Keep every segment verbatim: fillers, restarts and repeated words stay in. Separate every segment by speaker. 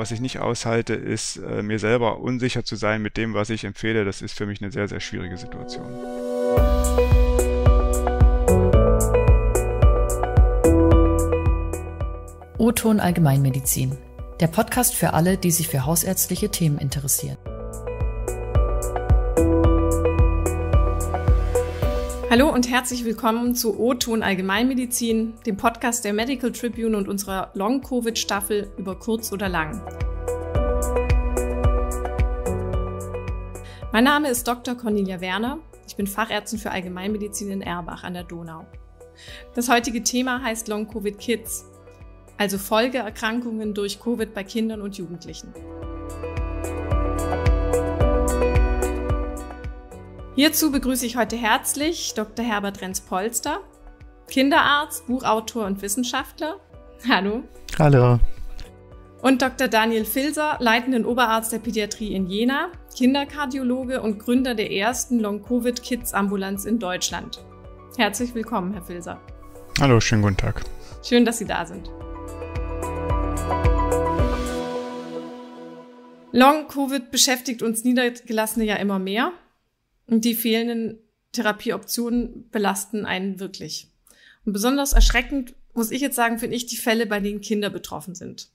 Speaker 1: was ich nicht aushalte, ist, äh, mir selber unsicher zu sein mit dem, was ich empfehle. Das ist für mich eine sehr, sehr schwierige Situation.
Speaker 2: O-Ton Allgemeinmedizin, der Podcast für alle, die sich für hausärztliche Themen interessieren.
Speaker 3: Hallo und herzlich willkommen zu O-Ton Allgemeinmedizin, dem Podcast der Medical Tribune und unserer Long-Covid-Staffel über kurz oder lang. Mein Name ist Doktor Cornelia Werner. Ich bin Fachärztin für Allgemeinmedizin in Erbach an der Donau. Das heutige Thema heißt Long-Covid-Kids, also Folgeerkrankungen durch Covid bei Kindern und Jugendlichen. Hierzu begrüße ich heute herzlich Doktor Herbert Renz-Polster, Kinderarzt, Buchautor und Wissenschaftler. Hallo.
Speaker 4: Hallo.
Speaker 3: Und Doktor Daniel Filser, leitenden Oberarzt der Pädiatrie in Jena, Kinderkardiologe und Gründer der ersten Long-Covid-Kids-Ambulanz in Deutschland. Herzlich willkommen, Herr Filser.
Speaker 1: Hallo, schönen guten Tag.
Speaker 3: Schön, dass Sie da sind. Long-Covid beschäftigt uns Niedergelassene ja immer mehr. Und die fehlenden Therapieoptionen belasten einen wirklich. Und besonders erschreckend, muss ich jetzt sagen, finde ich die Fälle, bei denen Kinder betroffen sind.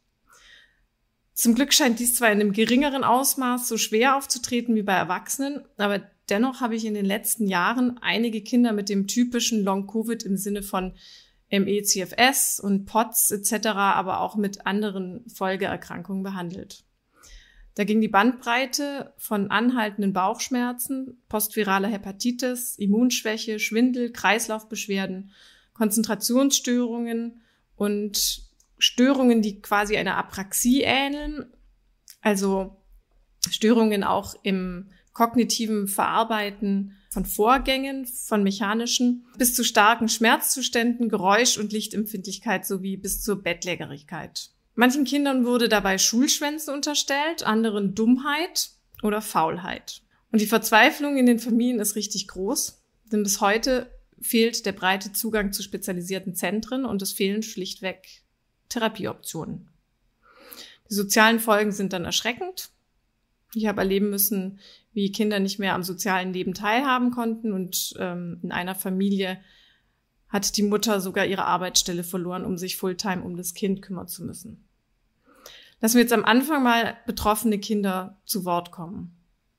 Speaker 3: Zum Glück scheint dies zwar in einem geringeren Ausmaß so schwer aufzutreten wie bei Erwachsenen, aber dennoch habe ich in den letzten Jahren einige Kinder mit dem typischen Long-Covid im Sinne von M E C F S und P O T S et cetera, aber auch mit anderen Folgeerkrankungen behandelt. Da ging die Bandbreite von anhaltenden Bauchschmerzen, postviraler Hepatitis, Immunschwäche, Schwindel, Kreislaufbeschwerden, Konzentrationsstörungen und Störungen, die quasi einer Apraxie ähneln, also Störungen auch im kognitiven Verarbeiten von Vorgängen, von mechanischen, bis zu starken Schmerzzuständen, Geräusch- und Lichtempfindlichkeit sowie bis zur Bettlägerigkeit. Manchen Kindern wurde dabei Schulschwänze unterstellt, anderen Dummheit oder Faulheit. Und die Verzweiflung in den Familien ist richtig groß, denn bis heute fehlt der breite Zugang zu spezialisierten Zentren und es fehlen schlichtweg Therapieoptionen. Die sozialen Folgen sind dann erschreckend. Ich habe erleben müssen, wie Kinder nicht mehr am sozialen Leben teilhaben konnten und ähm, in einer Familie hat die Mutter sogar ihre Arbeitsstelle verloren, um sich Fulltime um das Kind kümmern zu müssen. Lassen wir jetzt am Anfang mal betroffene Kinder zu Wort kommen.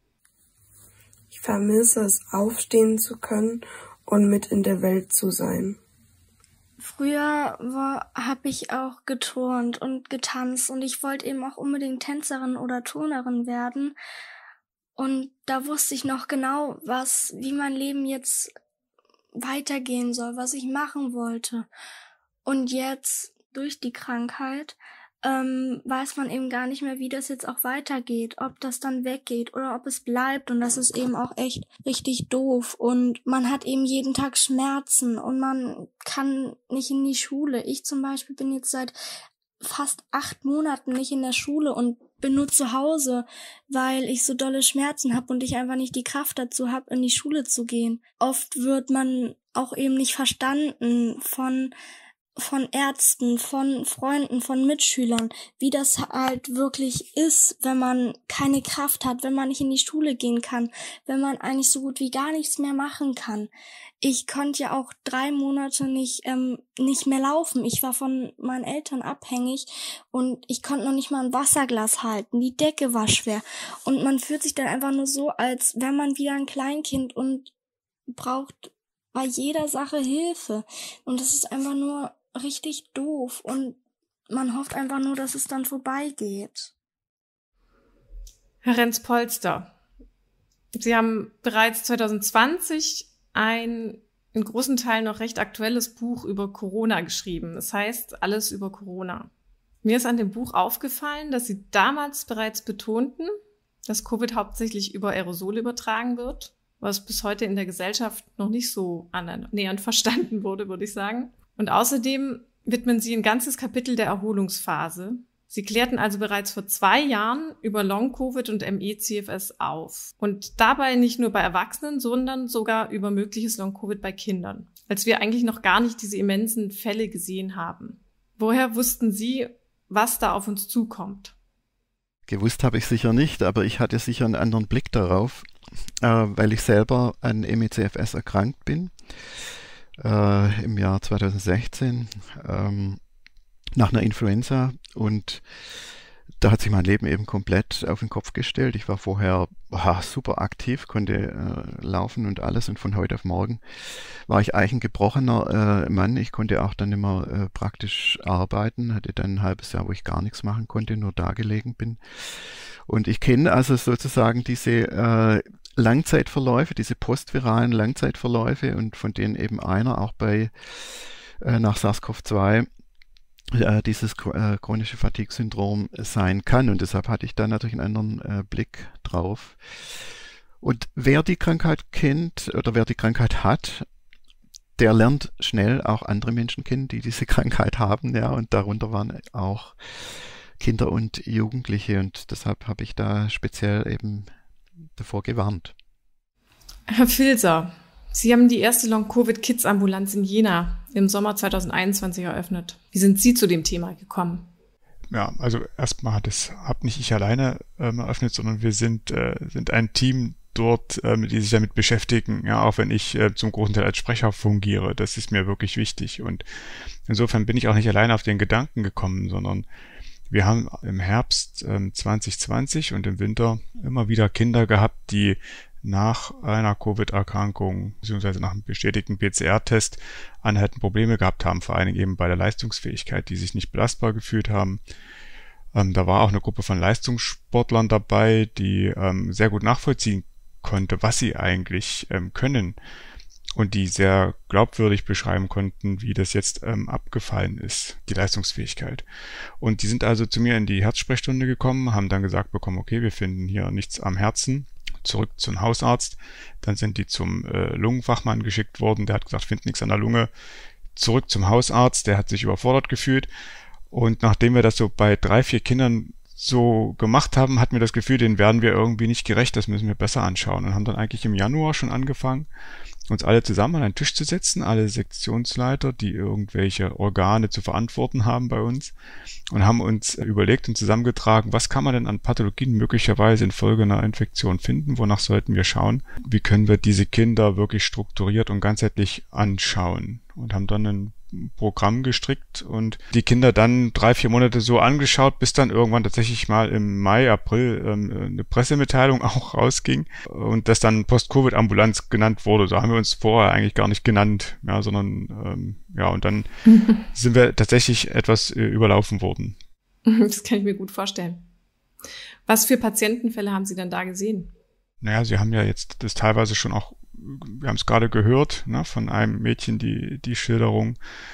Speaker 5: Ich vermisse es, aufstehen zu können und mit in der Welt zu sein.
Speaker 6: Früher habe ich auch geturnt und getanzt und ich wollte eben auch unbedingt Tänzerin oder Turnerin werden. Und da wusste ich noch genau, was, wie mein Leben jetzt weitergehen soll, was ich machen wollte. Und jetzt, durch die Krankheit, ähm, weiß man eben gar nicht mehr, wie das jetzt auch weitergeht, ob das dann weggeht oder ob es bleibt. Und das ist eben auch echt richtig doof. Und man hat eben jeden Tag Schmerzen und man kann nicht in die Schule. Ich zum Beispiel bin jetzt seit fast acht Monaten nicht in der Schule und bin nur zu Hause, weil ich so dolle Schmerzen habe und ich einfach nicht die Kraft dazu habe, in die Schule zu gehen. Oft wird man auch eben nicht verstanden von von Ärzten, von Freunden, von Mitschülern, wie das halt wirklich ist, wenn man keine Kraft hat, wenn man nicht in die Schule gehen kann, wenn man eigentlich so gut wie gar nichts mehr machen kann. Ich konnte ja auch drei Monate nicht ähm, nicht mehr laufen. Ich war von meinen Eltern abhängig und ich konnte noch nicht mal ein Wasserglas halten. Die Decke war schwer. Und man fühlt sich dann einfach nur so, als wäre man wieder ein Kleinkind und braucht bei jeder Sache Hilfe. Und das ist einfach nur richtig doof. Und man hofft einfach nur, dass es dann vorbeigeht.
Speaker 3: Herr Renz-Polster, Sie haben bereits zwanzig zwanzig ein in großen Teilen noch recht aktuelles Buch über Corona geschrieben. Das heißt, alles über Corona. Mir ist an dem Buch aufgefallen, dass Sie damals bereits betonten, dass Covid hauptsächlich über Aerosole übertragen wird, was bis heute in der Gesellschaft noch nicht so annähernd verstanden wurde, würde ich sagen. Und außerdem widmen Sie ein ganzes Kapitel der Erholungsphase. Sie klärten also bereits vor zwei Jahren über Long-Covid und M E C F S auf. Und dabei nicht nur bei Erwachsenen, sondern sogar über mögliches Long-Covid bei Kindern. Als wir eigentlich noch gar nicht diese immensen Fälle gesehen haben. Woher wussten Sie, was da auf uns zukommt?
Speaker 4: gewusst habe ich sicher nicht, aber ich hatte sicher einen anderen Blick darauf, äh, weil ich selber an M E C F S erkrankt bin äh, im Jahr zweitausendsechzehn ähm, nach einer Influenza, und da hat sich mein Leben eben komplett auf den Kopf gestellt. Ich war vorher aha, super aktiv, konnte äh, laufen und alles, und von heute auf morgen war ich eigentlich ein gebrochener äh, Mann. Ich konnte auch dann immer äh, praktisch arbeiten, hatte dann ein halbes Jahr, wo ich gar nichts machen konnte, nur da gelegen bin. Und ich kenne also sozusagen diese äh, Langzeitverläufe, diese postviralen Langzeitverläufe, und von denen eben einer auch bei äh, nach SARS-CoV zwei äh, dieses äh, chronische Fatigue-Syndrom sein kann. Und deshalb hatte ich da natürlich einen anderen äh, Blick drauf. Und wer die Krankheit kennt oder wer die Krankheit hat, der lernt schnell auch andere Menschen kennen, die diese Krankheit haben, ja, und darunter waren auch Kinder und Jugendliche, und deshalb habe ich da speziell eben davor gewarnt.
Speaker 3: Herr Filser, Sie haben die erste Long-Covid-Kids-Ambulanz in Jena im Sommer zweitausendeinundzwanzig eröffnet. Wie sind Sie zu dem Thema gekommen?
Speaker 1: Ja, also erstmal hat es, hab nicht ich alleine ähm, eröffnet, sondern wir sind, äh, sind ein Team dort, ähm, die sich damit beschäftigen, ja, auch wenn ich äh, zum großen Teil als Sprecher fungiere. Das ist mir wirklich wichtig, und insofern bin ich auch nicht alleine auf den Gedanken gekommen, sondern wir haben im Herbst ähm, zwanzig zwanzig und im Winter immer wieder Kinder gehabt, die nach einer Covid-Erkrankung beziehungsweise nach einem bestätigten P C R-Test anhaltend Probleme gehabt haben, vor allen Dingen eben bei der Leistungsfähigkeit, die sich nicht belastbar gefühlt haben. Ähm, da war auch eine Gruppe von Leistungssportlern dabei, die ähm, sehr gut nachvollziehen konnte, was sie eigentlich ähm, können, und die sehr glaubwürdig beschreiben konnten, wie das jetzt ähm, abgefallen ist, die Leistungsfähigkeit. Und die sind also zu mir in die Herzsprechstunde gekommen, haben dann gesagt bekommen, okay, wir finden hier nichts am Herzen, zurück zum Hausarzt. Dann sind die zum äh, Lungenfachmann geschickt worden, der hat gesagt, findet nichts an der Lunge. Zurück zum Hausarzt, der hat sich überfordert gefühlt. Und nachdem wir das so bei drei, vier Kindern so gemacht haben, hatten wir das Gefühl, denen werden wir irgendwie nicht gerecht, das müssen wir besser anschauen. Und haben dann eigentlich im Januar schon angefangen, uns alle zusammen an einen Tisch zu setzen, alle Sektionsleiter, die irgendwelche Organe zu verantworten haben bei uns, und haben uns überlegt und zusammengetragen, was kann man denn an Pathologien möglicherweise infolge einer Infektion finden, wonach sollten wir schauen, wie können wir diese Kinder wirklich strukturiert und ganzheitlich anschauen, und haben dann ein Programm gestrickt und die Kinder dann drei, vier Monate so angeschaut, bis dann irgendwann tatsächlich mal im Mai, April ähm, eine Pressemitteilung auch rausging und das dann Post-Covid-Ambulanz genannt wurde. So haben wir uns vorher eigentlich gar nicht genannt, ja, sondern ähm, ja, und dann sind wir tatsächlich etwas äh, überlaufen worden.
Speaker 3: Das kann ich mir gut vorstellen. Was für Patientenfälle haben Sie dann da gesehen?
Speaker 1: Naja, Sie haben ja jetzt das teilweise schon auch, wir haben es gerade gehört, ne, von einem Mädchen, die die Schilderung.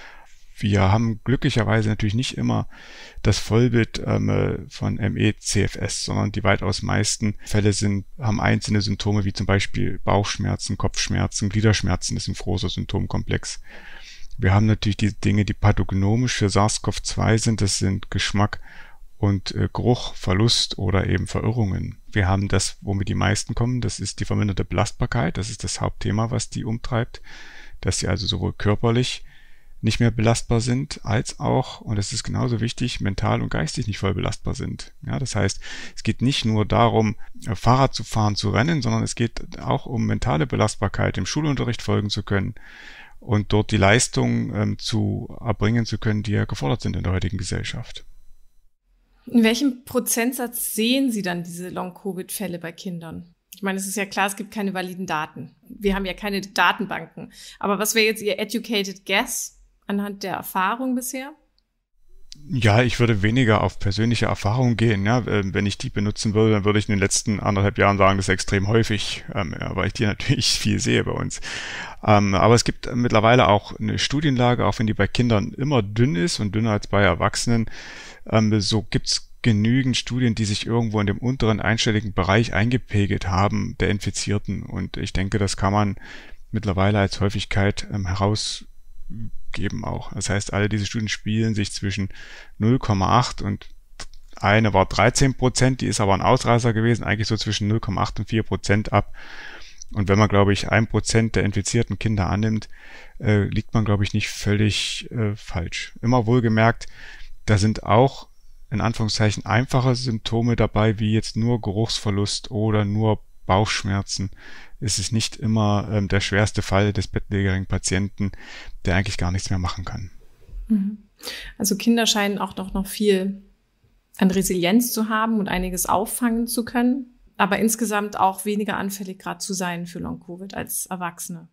Speaker 1: Wir haben glücklicherweise natürlich nicht immer das Vollbild ähm, von M E C F S, sondern die weitaus meisten Fälle sind, haben einzelne Symptome, wie zum Beispiel Bauchschmerzen, Kopfschmerzen, Gliederschmerzen, ist ein großer Symptomkomplex. Wir haben natürlich die Dinge, die pathognomisch für SARS-CoV zwei sind, das sind Geschmack und äh, Geruch, Verlust oder eben Verirrungen. Wir haben das, womit die meisten kommen, das ist die verminderte Belastbarkeit, das ist das Hauptthema, was die umtreibt, dass sie also sowohl körperlich nicht mehr belastbar sind, als auch, und das ist genauso wichtig, mental und geistig nicht voll belastbar sind. Ja, das heißt, es geht nicht nur darum, Fahrrad zu fahren, zu rennen, sondern es geht auch um mentale Belastbarkeit, im Schulunterricht folgen zu können und dort die Leistung ähm, zu erbringen zu können, die ja gefordert sind in der heutigen Gesellschaft.
Speaker 3: In welchem Prozentsatz sehen Sie dann diese Long-Covid-Fälle bei Kindern? Ich meine, es ist ja klar, es gibt keine validen Daten. Wir haben ja keine Datenbanken. Aber was wäre jetzt Ihr educated guess anhand der Erfahrung bisher?
Speaker 1: Ja, ich würde weniger auf persönliche Erfahrungen gehen. Ja, wenn ich die benutzen würde, dann würde ich in den letzten anderthalb Jahren sagen, das ist extrem häufig, ähm, ja, weil ich die natürlich viel sehe bei uns. Ähm, aber es gibt mittlerweile auch eine Studienlage, auch wenn die bei Kindern immer dünn ist und dünner als bei Erwachsenen. Ähm, so gibt's genügend Studien, die sich irgendwo in dem unteren einstelligen Bereich eingepegelt haben der Infizierten. Und ich denke, das kann man mittlerweile als Häufigkeit ähm, herausgeben auch. Das heißt, alle diese Studien spielen sich zwischen null Komma acht und eine war dreizehn Prozent, die ist aber ein Ausreißer gewesen, eigentlich so zwischen null Komma acht und vier Prozent ab. Und wenn man, glaube ich, ein Prozent der infizierten Kinder annimmt, äh, liegt man, glaube ich, nicht völlig äh, falsch. Immer wohlgemerkt, da sind auch in Anführungszeichen einfache Symptome dabei, wie jetzt nur Geruchsverlust oder nur Bauchschmerzen. Es ist nicht immer ähm, der schwerste Fall des bettlägerigen Patienten, der eigentlich gar nichts mehr machen kann.
Speaker 3: Also Kinder scheinen auch noch, noch viel an Resilienz zu haben und einiges auffangen zu können, aber insgesamt auch weniger anfällig gerade zu sein für Long-Covid als Erwachsene.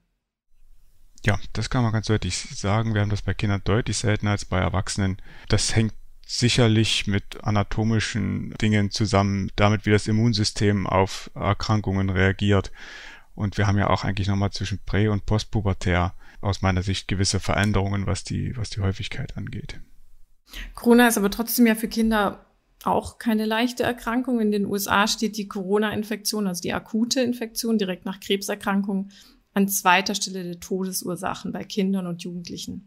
Speaker 1: Ja, das kann man ganz deutlich sagen. Wir haben das bei Kindern deutlich seltener als bei Erwachsenen. Das hängt sicherlich mit anatomischen Dingen zusammen, damit wie das Immunsystem auf Erkrankungen reagiert. Und wir haben ja auch eigentlich nochmal zwischen prä- und postpubertär aus meiner Sicht gewisse Veränderungen, was die, was die Häufigkeit angeht.
Speaker 3: Corona ist aber trotzdem ja für Kinder auch keine leichte Erkrankung. In den U S A steht die Corona-Infektion, also die akute Infektion direkt nach Krebserkrankungen, an zweiter Stelle der Todesursachen bei Kindern und Jugendlichen.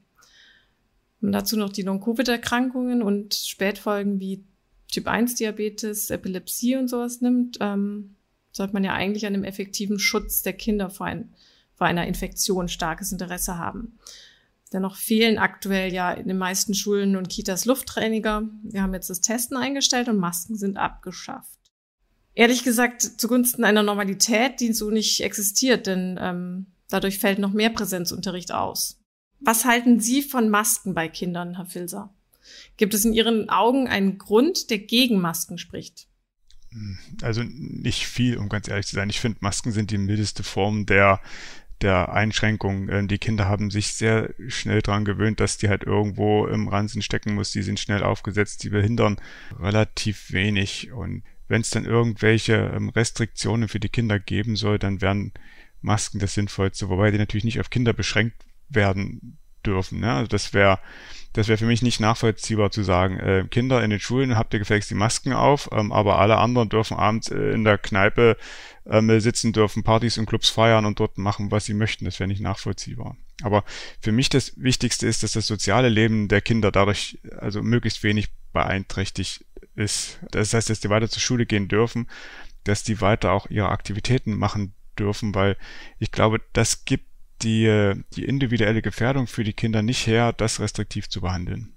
Speaker 3: Und dazu noch die Long-Covid-Erkrankungen und Spätfolgen wie Typ eins Diabetes, Epilepsie und sowas nimmt, ähm, sollte man ja eigentlich an dem effektiven Schutz der Kinder vor, ein, vor einer Infektion starkes Interesse haben. Dennoch fehlen aktuell ja in den meisten Schulen und Kitas Luftreiniger. Wir haben jetzt das Testen eingestellt und Masken sind abgeschafft. Ehrlich gesagt zugunsten einer Normalität, die so nicht existiert, denn ähm, dadurch fällt noch mehr Präsenzunterricht aus. Was halten Sie von Masken bei Kindern, Herr Filser? Gibt es in Ihren Augen einen Grund, der gegen Masken spricht?
Speaker 1: Also nicht viel, um ganz ehrlich zu sein. Ich finde, Masken sind die mildeste Form der der Einschränkung. Die Kinder haben sich sehr schnell daran gewöhnt, dass die halt irgendwo im Ranzen stecken muss. Die sind schnell aufgesetzt, die behindern relativ wenig. Und wenn es dann irgendwelche Restriktionen für die Kinder geben soll, dann wären Masken das Sinnvollste, wobei die natürlich nicht auf Kinder beschränkt werden dürfen. Ne? Also das wäre das wäre für mich nicht nachvollziehbar zu sagen, äh, Kinder in den Schulen habt ihr gefälligst die Masken auf, ähm, aber alle anderen dürfen abends äh, in der Kneipe ähm, sitzen, dürfen Partys und Clubs feiern und dort machen, was sie möchten. Das wäre nicht nachvollziehbar. Aber für mich das Wichtigste ist, dass das soziale Leben der Kinder dadurch also möglichst wenig beeinträchtigt ist. Das heißt, dass die weiter zur Schule gehen dürfen, dass die weiter auch ihre Aktivitäten machen dürfen, weil ich glaube, das gibt die, die individuelle Gefährdung für die Kinder nicht her, das restriktiv zu behandeln.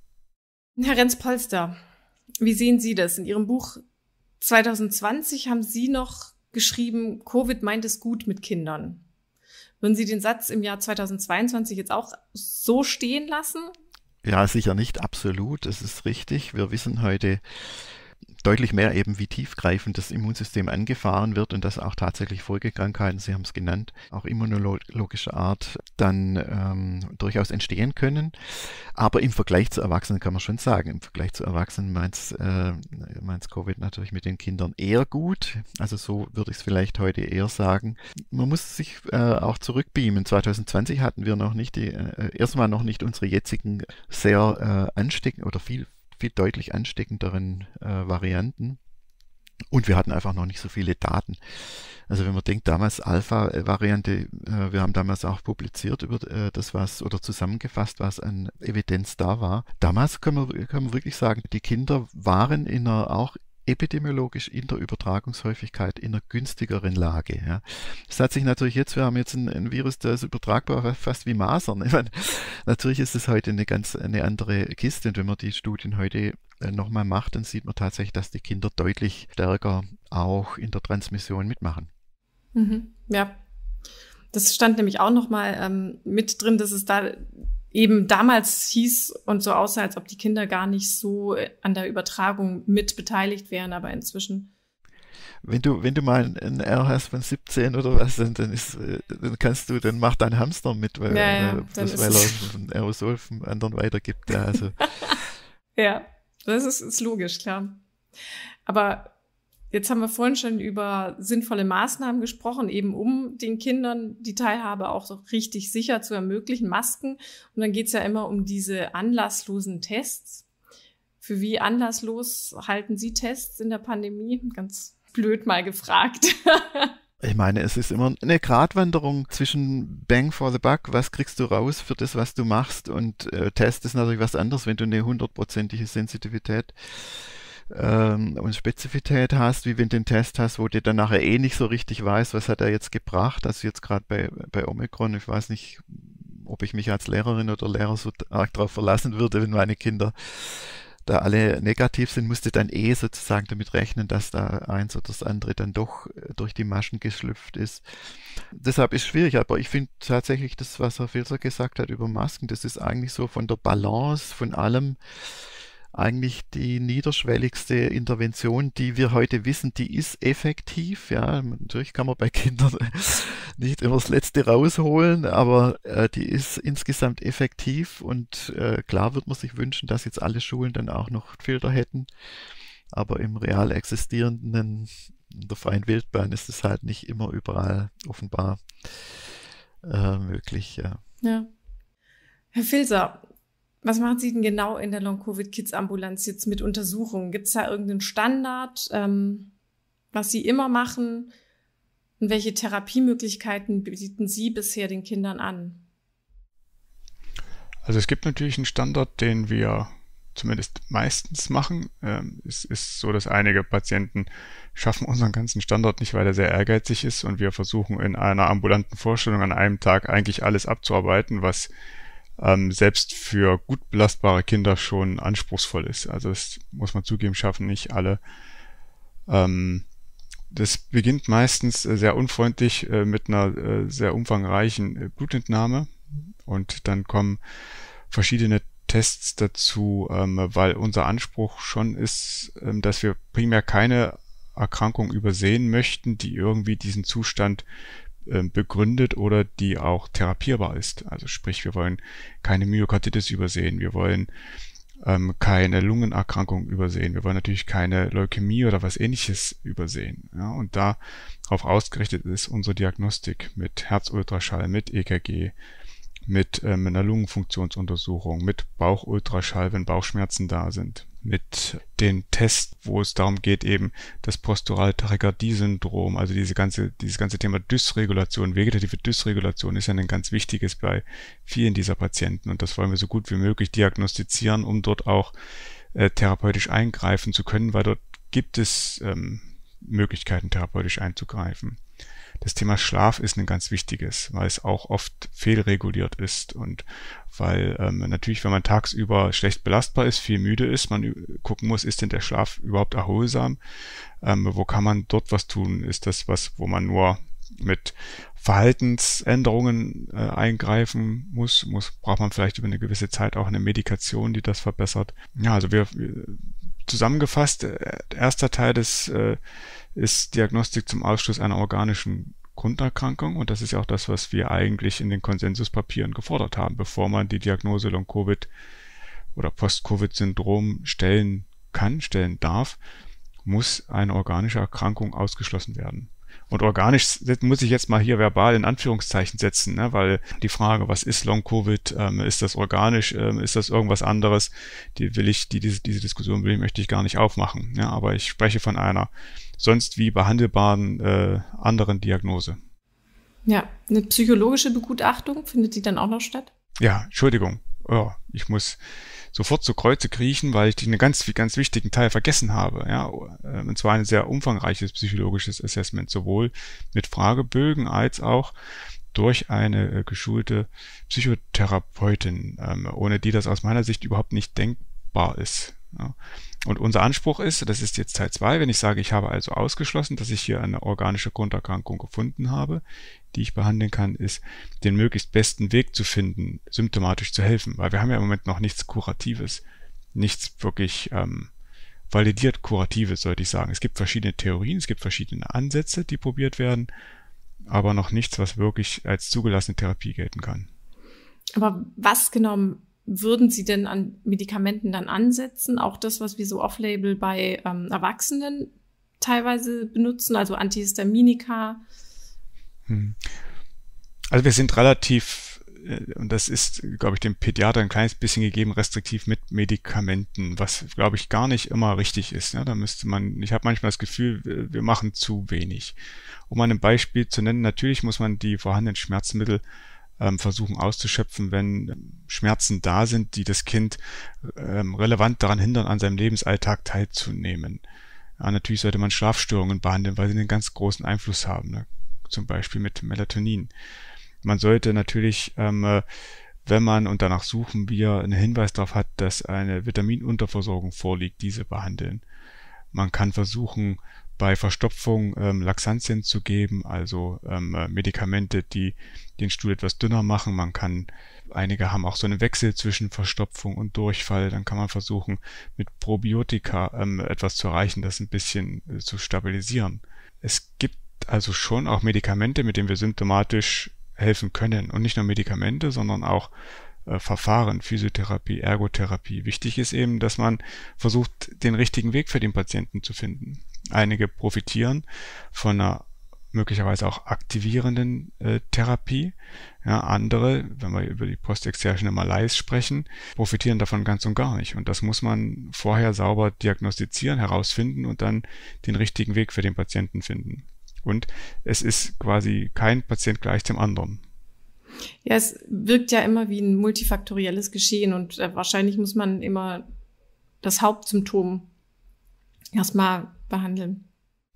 Speaker 3: Herr Renz-Polster, wie sehen Sie das? In Ihrem Buch zwanzig zwanzig haben Sie noch geschrieben, Covid meint es gut mit Kindern. Würden Sie den Satz im Jahr zweitausendzweiundzwanzig jetzt auch so stehen lassen?
Speaker 4: Ja, sicher nicht absolut. Es ist richtig. Wir wissen heute deutlich mehr eben, wie tiefgreifend das Immunsystem angefahren wird und dass auch tatsächlich Folgekrankheiten, Sie haben es genannt, auch immunologischer Art dann ähm, durchaus entstehen können. Aber im Vergleich zu Erwachsenen kann man schon sagen, im Vergleich zu Erwachsenen meint äh, meint's Covid natürlich mit den Kindern eher gut. Also so würde ich es vielleicht heute eher sagen. Man muss sich äh, auch zurückbeamen. zwanzig zwanzig hatten wir noch nicht die, äh, erstmal noch nicht unsere jetzigen sehr äh, ansteckenden oder viel viel deutlich ansteckenderen äh, Varianten. Und wir hatten einfach noch nicht so viele Daten. Also wenn man denkt, damals Alpha-Variante, äh, wir haben damals auch publiziert über äh, das, was oder zusammengefasst, was an Evidenz da war. Damals können wir, können wir wirklich sagen, die Kinder waren in einer auch epidemiologisch in der Übertragungshäufigkeit in einer günstigeren Lage. Ja. Das hat sich natürlich jetzt, wir haben jetzt ein, ein Virus, das ist übertragbar fast wie Masern. Ich meine, natürlich ist es heute eine ganz eine andere Kiste und wenn man die Studien heute äh, nochmal macht, dann sieht man tatsächlich, dass die Kinder deutlich stärker auch in der Transmission mitmachen.
Speaker 3: Mhm. Ja, das stand nämlich auch nochmal ähm, mit drin, dass es da eben damals hieß und so aussah, als ob die Kinder gar nicht so an der Übertragung mit beteiligt wären, aber inzwischen.
Speaker 4: Wenn du, wenn du mal ein R hast von siebzehn oder was, dann, dann, ist, dann kannst du, dann macht dein Hamster mit, weil,
Speaker 3: ja, ja,
Speaker 4: das, weil er ein Aerosol vom anderen weitergibt. Ja, also.
Speaker 3: Ja, das ist, ist logisch, klar. Aber jetzt haben wir vorhin schon über sinnvolle Maßnahmen gesprochen, eben um den Kindern die Teilhabe auch so richtig sicher zu ermöglichen, Masken. Und dann geht's ja immer um diese anlasslosen Tests. Für wie anlasslos halten Sie Tests in der Pandemie? Ganz blöd mal gefragt.
Speaker 4: Ich meine, es ist immer eine Gratwanderung zwischen Bang for the Buck, was kriegst du raus für das, was du machst, und äh, Test ist natürlich was anderes, wenn du eine hundertprozentige Sensitivität und Spezifität hast, wie wenn du den Test hast, wo du dann nachher eh nicht so richtig weißt, was hat er jetzt gebracht. Also jetzt gerade bei, bei Omikron, ich weiß nicht, ob ich mich als Lehrerin oder Lehrer so arg darauf verlassen würde, wenn meine Kinder da alle negativ sind, musste dann eh sozusagen damit rechnen, dass da eins oder das andere dann doch durch die Maschen geschlüpft ist. Deshalb ist es schwierig, aber ich finde tatsächlich das, was Herr Filzer gesagt hat über Masken, das ist eigentlich so von der Balance, von allem, eigentlich die niederschwelligste Intervention, die wir heute wissen, die ist effektiv. Ja, natürlich kann man bei Kindern nicht immer das Letzte rausholen, aber äh, die ist insgesamt effektiv und äh, klar wird man sich wünschen, dass jetzt alle Schulen dann auch noch Filter hätten, aber im real existierenden, in der freien Wildbahn ist es halt nicht immer überall offenbar äh, möglich. Ja.
Speaker 3: Ja. Herr Filzer, was machen Sie denn genau in der Long-Covid-Kids-Ambulanz jetzt mit Untersuchungen? Gibt es da irgendeinen Standard, ähm, was Sie immer machen? Und welche Therapiemöglichkeiten bieten Sie bisher den Kindern an?
Speaker 1: Also es gibt natürlich einen Standard, den wir zumindest meistens machen. Ähm, es ist so, dass einige Patienten schaffen unseren ganzen Standard nicht, weil er sehr ehrgeizig ist und wir versuchen in einer ambulanten Vorstellung an einem Tag eigentlich alles abzuarbeiten, was Ähm, selbst für gut belastbare Kinder schon anspruchsvoll ist. Also das muss man zugeben, schaffen nicht alle. Ähm, das beginnt meistens äh, sehr unfreundlich äh, mit einer äh, sehr umfangreichen äh, Blutentnahme und dann kommen verschiedene Tests dazu, ähm, weil unser Anspruch schon ist, ähm, dass wir primär keine Erkrankung übersehen möchten, die irgendwie diesen Zustand begründet oder die auch therapierbar ist. Also sprich, wir wollen keine Myokarditis übersehen, wir wollen ähm, keine Lungenerkrankung übersehen, wir wollen natürlich keine Leukämie oder was Ähnliches übersehen. Ja, und darauf ausgerichtet ist unsere Diagnostik mit Herzultraschall, mit E K G, mit ähm, einer Lungenfunktionsuntersuchung, mit Bauchultraschall, wenn Bauchschmerzen da sind, mit den Tests, wo es darum geht, eben das posturale Tachykardie-Syndrom, also diese ganze, dieses ganze Thema Dysregulation, vegetative Dysregulation ist ja ein ganz wichtiges bei vielen dieser Patienten und das wollen wir so gut wie möglich diagnostizieren, um dort auch äh, therapeutisch eingreifen zu können, weil dort gibt es ähm, Möglichkeiten, therapeutisch einzugreifen. Das Thema Schlaf ist ein ganz wichtiges, weil es auch oft fehlreguliert ist und weil ähm, natürlich, wenn man tagsüber schlecht belastbar ist, viel müde ist, man gucken muss, ist denn der Schlaf überhaupt erholsam? Ähm, wo kann man dort was tun? Ist das was, wo man nur mit Verhaltensänderungen äh, eingreifen muss? muss? Braucht man vielleicht über eine gewisse Zeit auch eine Medikation, die das verbessert? Ja, also wir, wir zusammengefasst, äh, erster Teil des äh, ist Diagnostik zum Ausschluss einer organischen Grunderkrankung und das ist ja auch das, was wir eigentlich in den Konsensuspapieren gefordert haben, bevor man die Diagnose Long-Covid oder Post-Covid-Syndrom stellen kann, stellen darf, muss eine organische Erkrankung ausgeschlossen werden. Und organisch muss ich jetzt mal hier verbal in Anführungszeichen setzen, ne, weil die Frage, was ist Long-Covid, ähm, ist das organisch, ähm, ist das irgendwas anderes, die will ich, die diese, diese Diskussion will ich, möchte ich gar nicht aufmachen. Ja, aber ich spreche von einer sonst wie behandelbaren äh, anderen Diagnose.
Speaker 3: Ja, eine psychologische Begutachtung, findet die dann auch noch statt?
Speaker 1: Ja, Entschuldigung. Oh, ich muss sofort zu Kreuze kriechen, weil ich einen ganz, ganz wichtigen Teil vergessen habe. Ja, und zwar ein sehr umfangreiches psychologisches Assessment, sowohl mit Fragebögen als auch durch eine äh, geschulte Psychotherapeutin, ähm, ohne die das aus meiner Sicht überhaupt nicht denkbar ist. Ja. Und unser Anspruch ist, das ist jetzt Teil zwei, wenn ich sage, ich habe also ausgeschlossen, dass ich hier eine organische Grunderkrankung gefunden habe, die ich behandeln kann, ist, den möglichst besten Weg zu finden, symptomatisch zu helfen. Weil wir haben ja im Moment noch nichts Kuratives, nichts wirklich ähm, validiert Kuratives, sollte ich sagen. Es gibt verschiedene Theorien, es gibt verschiedene Ansätze, die probiert werden, aber noch nichts, was wirklich als zugelassene Therapie gelten kann.
Speaker 3: Aber was genau würden Sie denn an Medikamenten dann ansetzen? Auch das, was wir so off-label bei ähm, Erwachsenen teilweise benutzen, also Antihistaminika?
Speaker 1: Also wir sind relativ, und das ist, glaube ich, dem Pädiater ein kleines bisschen gegeben, restriktiv mit Medikamenten, was, glaube ich, gar nicht immer richtig ist. Ja, da müsste man, ich habe manchmal das Gefühl, wir machen zu wenig. Um mal ein Beispiel zu nennen, natürlich muss man die vorhandenen Schmerzmittel ähm, versuchen auszuschöpfen, wenn Schmerzen da sind, die das Kind ähm, relevant daran hindern, an seinem Lebensalltag teilzunehmen. Ja, natürlich sollte man Schlafstörungen behandeln, weil sie einen ganz großen Einfluss haben, ne? Zum Beispiel mit Melatonin. Man sollte natürlich ähm, wenn man, und danach suchen wir, einen Hinweis darauf hat, dass eine Vitaminunterversorgung vorliegt, diese behandeln. Man kann versuchen, bei Verstopfung ähm, Laxantien zu geben, also ähm, Medikamente, die den Stuhl etwas dünner machen. Man kann, einige haben auch so einen Wechsel zwischen Verstopfung und Durchfall. Dann kann man versuchen, mit Probiotika ähm, etwas zu erreichen, das ein bisschen äh, zu stabilisieren. Es gibt also schon auch Medikamente, mit denen wir symptomatisch helfen können. Und nicht nur Medikamente, sondern auch äh, Verfahren, Physiotherapie, Ergotherapie. Wichtig ist eben, dass man versucht, den richtigen Weg für den Patienten zu finden. Einige profitieren von einer möglicherweise auch aktivierenden äh, Therapie. Ja, andere, wenn wir über die postexergene Malaise sprechen, profitieren davon ganz und gar nicht. Und das muss man vorher sauber diagnostizieren, herausfinden und dann den richtigen Weg für den Patienten finden. Und es ist quasi kein Patient gleich dem anderen.
Speaker 3: Ja, es wirkt ja immer wie ein multifaktorielles Geschehen und äh, wahrscheinlich muss man immer das Hauptsymptom erstmal behandeln.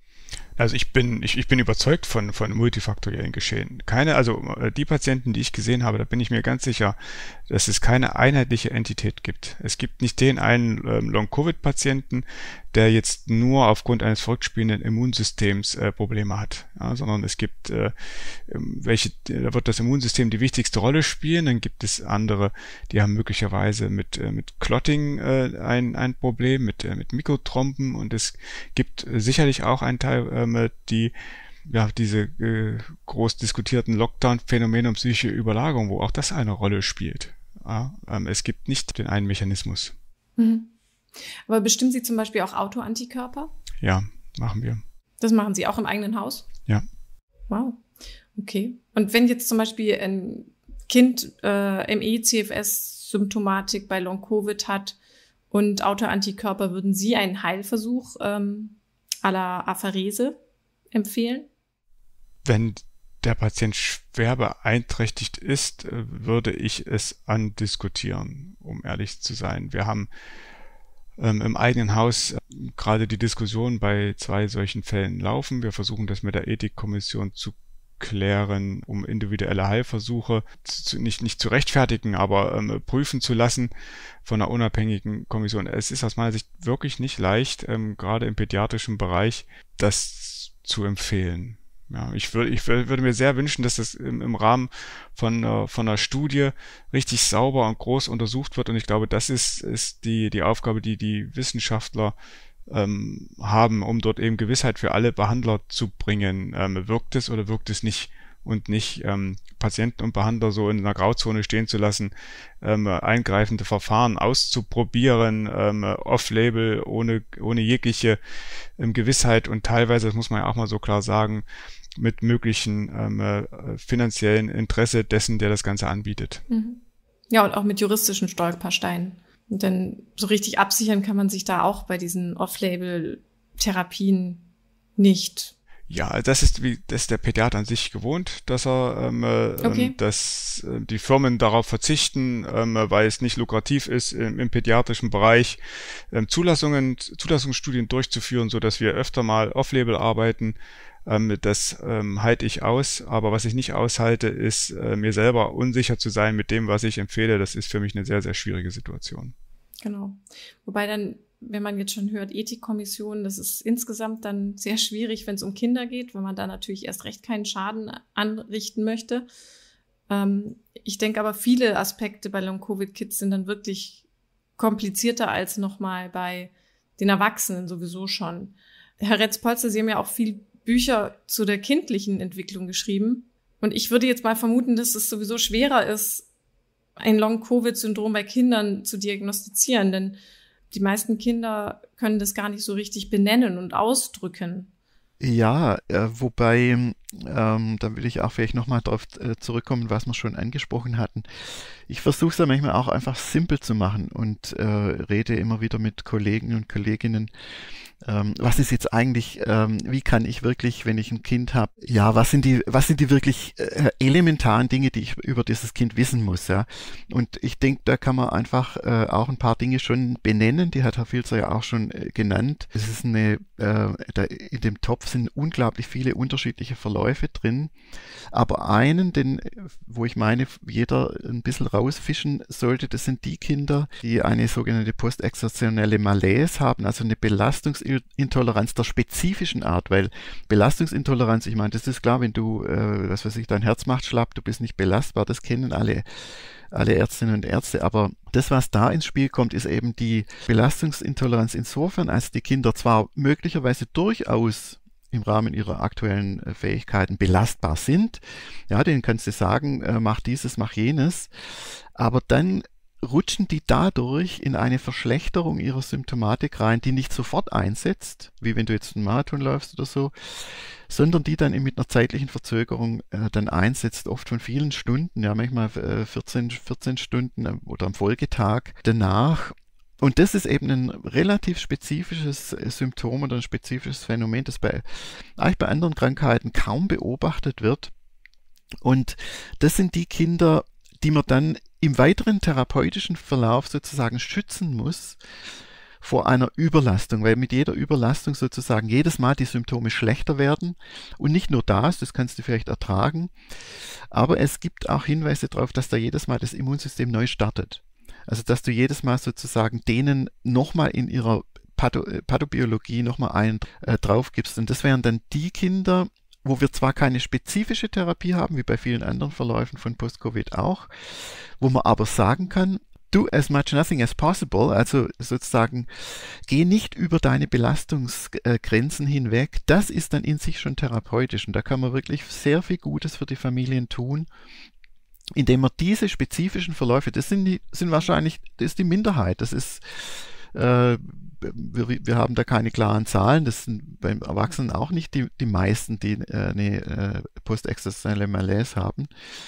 Speaker 1: Also ich bin, ich, ich bin überzeugt von, von multifaktoriellen Geschehen. Keine, also die Patienten, die ich gesehen habe, da bin ich mir ganz sicher, dass es keine einheitliche Entität gibt. Es gibt nicht den einen ähm, Long-Covid-Patienten, der jetzt nur aufgrund eines verrücktspielenden Immunsystems äh, Probleme hat, ja, sondern es gibt äh, welche, da wird das Immunsystem die wichtigste Rolle spielen, dann gibt es andere, die haben möglicherweise mit äh, mit Clotting äh, ein ein Problem, mit äh, mit Mikrothromben und es gibt äh, sicherlich auch einen Teil, äh, die ja diese äh, groß diskutierten Lockdown-Phänomene und psychische Überlagerung, wo auch das eine Rolle spielt. Ja, ähm, es gibt nicht den einen Mechanismus.
Speaker 3: Mhm. Aber bestimmen Sie zum Beispiel auch Autoantikörper?
Speaker 1: Ja, machen wir.
Speaker 3: Das machen Sie auch im eigenen Haus?
Speaker 1: Ja.
Speaker 3: Wow. Okay. Und wenn jetzt zum Beispiel ein Kind äh, M E C F S-Symptomatik bei Long-Covid hat und Autoantikörper, würden Sie einen Heilversuch ähm, à la Apherese empfehlen?
Speaker 1: Wenn der Patient schwer beeinträchtigt ist, würde ich es andiskutieren, um ehrlich zu sein. Wir haben ähm, im eigenen Haus äh, gerade die Diskussion bei zwei solchen Fällen laufen. Wir versuchen das mit der Ethikkommission zu klären, um individuelle Heilversuche zu, nicht, nicht zu rechtfertigen, aber ähm, prüfen zu lassen von einer unabhängigen Kommission. Es ist aus meiner Sicht wirklich nicht leicht, ähm, gerade im pädiatrischen Bereich, das zu empfehlen. Ja, ich würde, ich würde mir sehr wünschen, dass das im, im Rahmen von, äh, von einer Studie richtig sauber und groß untersucht wird. Und ich glaube, das ist, ist die, die Aufgabe, die die Wissenschaftler ähm, haben, um dort eben Gewissheit für alle Behandler zu bringen. Ähm, wirkt es oder wirkt es nicht? Und nicht ähm, Patienten und Behandler so in einer Grauzone stehen zu lassen, ähm, eingreifende Verfahren auszuprobieren, ähm, off-label, ohne, ohne jegliche ähm, Gewissheit und teilweise, das muss man ja auch mal so klar sagen, mit möglichen ähm, äh, finanziellen Interesse dessen, der das Ganze anbietet.
Speaker 3: Mhm. Ja, und auch mit juristischen Stolpersteinen. Und dann so richtig absichern kann man sich da auch bei diesen Off-Label-Therapien nicht.
Speaker 1: Ja, das ist wie das ist der Pädiater an sich gewohnt, dass er, ähm, okay. dass äh, die Firmen darauf verzichten, ähm, weil es nicht lukrativ ist, im, im pädiatrischen Bereich ähm, Zulassungen, Zulassungsstudien durchzuführen, so dass wir öfter mal Off-Label arbeiten. Ähm, das ähm, halte ich aus, aber was ich nicht aushalte, ist äh, mir selber unsicher zu sein mit dem, was ich empfehle. Das ist für mich eine sehr, sehr schwierige Situation.
Speaker 3: Genau. Wobei dann, wenn man jetzt schon hört, Ethikkommission, das ist insgesamt dann sehr schwierig, wenn es um Kinder geht, weil man da natürlich erst recht keinen Schaden anrichten möchte. Ähm, ich denke aber, viele Aspekte bei Long-Covid-Kids sind dann wirklich komplizierter als nochmal bei den Erwachsenen sowieso schon. Herr Retz-Polster, Sie haben ja auch viel Bücher zu der kindlichen Entwicklung geschrieben. Und ich würde jetzt mal vermuten, dass es sowieso schwerer ist, ein Long-Covid-Syndrom bei Kindern zu diagnostizieren, denn die meisten Kinder können das gar nicht so richtig benennen und ausdrücken.
Speaker 4: Ja, äh, wobei, ähm, da will ich auch vielleicht nochmal darauf äh, zurückkommen, was wir schon angesprochen hatten. Ich versuche es ja manchmal auch einfach simpel zu machen und äh, rede immer wieder mit Kollegen und Kolleginnen, ähm, was ist jetzt eigentlich, ähm, wie kann ich wirklich, wenn ich ein Kind habe, ja, was sind die, was sind die wirklich äh, elementaren Dinge, die ich über dieses Kind wissen muss, ja. Und ich denke, da kann man einfach äh, auch ein paar Dinge schon benennen, die hat Herr Filzer ja auch schon äh, genannt. Es ist eine, äh, da in dem Topf sind unglaublich viele unterschiedliche Verläufe Verläufe drin. Aber einen, den, wo ich meine, jeder ein bisschen rausfischen sollte, das sind die Kinder, die eine sogenannte postexertionelle Malaise haben, also eine Belastungsintoleranz der spezifischen Art, weil Belastungsintoleranz, ich meine, das ist klar, wenn du, äh, was weiß ich, dein Herz macht schlapp, du bist nicht belastbar, das kennen alle, alle Ärztinnen und Ärzte, aber das, was da ins Spiel kommt, ist eben die Belastungsintoleranz insofern, als die Kinder zwar möglicherweise durchaus im Rahmen ihrer aktuellen Fähigkeiten belastbar sind. Ja, denen kannst du sagen, äh, mach dieses, mach jenes. Aber dann rutschen die dadurch in eine Verschlechterung ihrer Symptomatik rein, die nicht sofort einsetzt, wie wenn du jetzt einen Marathon läufst oder so, sondern die dann mit einer zeitlichen Verzögerung äh, dann einsetzt, oft von vielen Stunden, ja manchmal äh, vierzehn, vierzehn Stunden äh, oder am Folgetag danach. Und das ist eben ein relativ spezifisches Symptom oder ein spezifisches Phänomen, das bei, eigentlich bei anderen Krankheiten kaum beobachtet wird. Und das sind die Kinder, die man dann im weiteren therapeutischen Verlauf sozusagen schützen muss vor einer Überlastung, weil mit jeder Überlastung sozusagen jedes Mal die Symptome schlechter werden und nicht nur das, das kannst du vielleicht ertragen, aber es gibt auch Hinweise darauf, dass da jedes Mal das Immunsystem neu startet. Also, dass du jedes Mal sozusagen denen nochmal in ihrer Patho Pathobiologie nochmal einen äh, drauf gibst. Und das wären dann die Kinder, wo wir zwar keine spezifische Therapie haben, wie bei vielen anderen Verläufen von Post-Covid auch, wo man aber sagen kann, do as much nothing as possible, also sozusagen geh nicht über deine Belastungsgrenzen hinweg. Das ist dann in sich schon therapeutisch und da kann man wirklich sehr viel Gutes für die Familien tun, indem man diese spezifischen Verläufe, das sind, die, sind wahrscheinlich, das ist die Minderheit, das ist, äh, wir, wir haben da keine klaren Zahlen, das sind beim Erwachsenen auch nicht die, die meisten, die äh, eine äh, postexertionelle Malaise haben,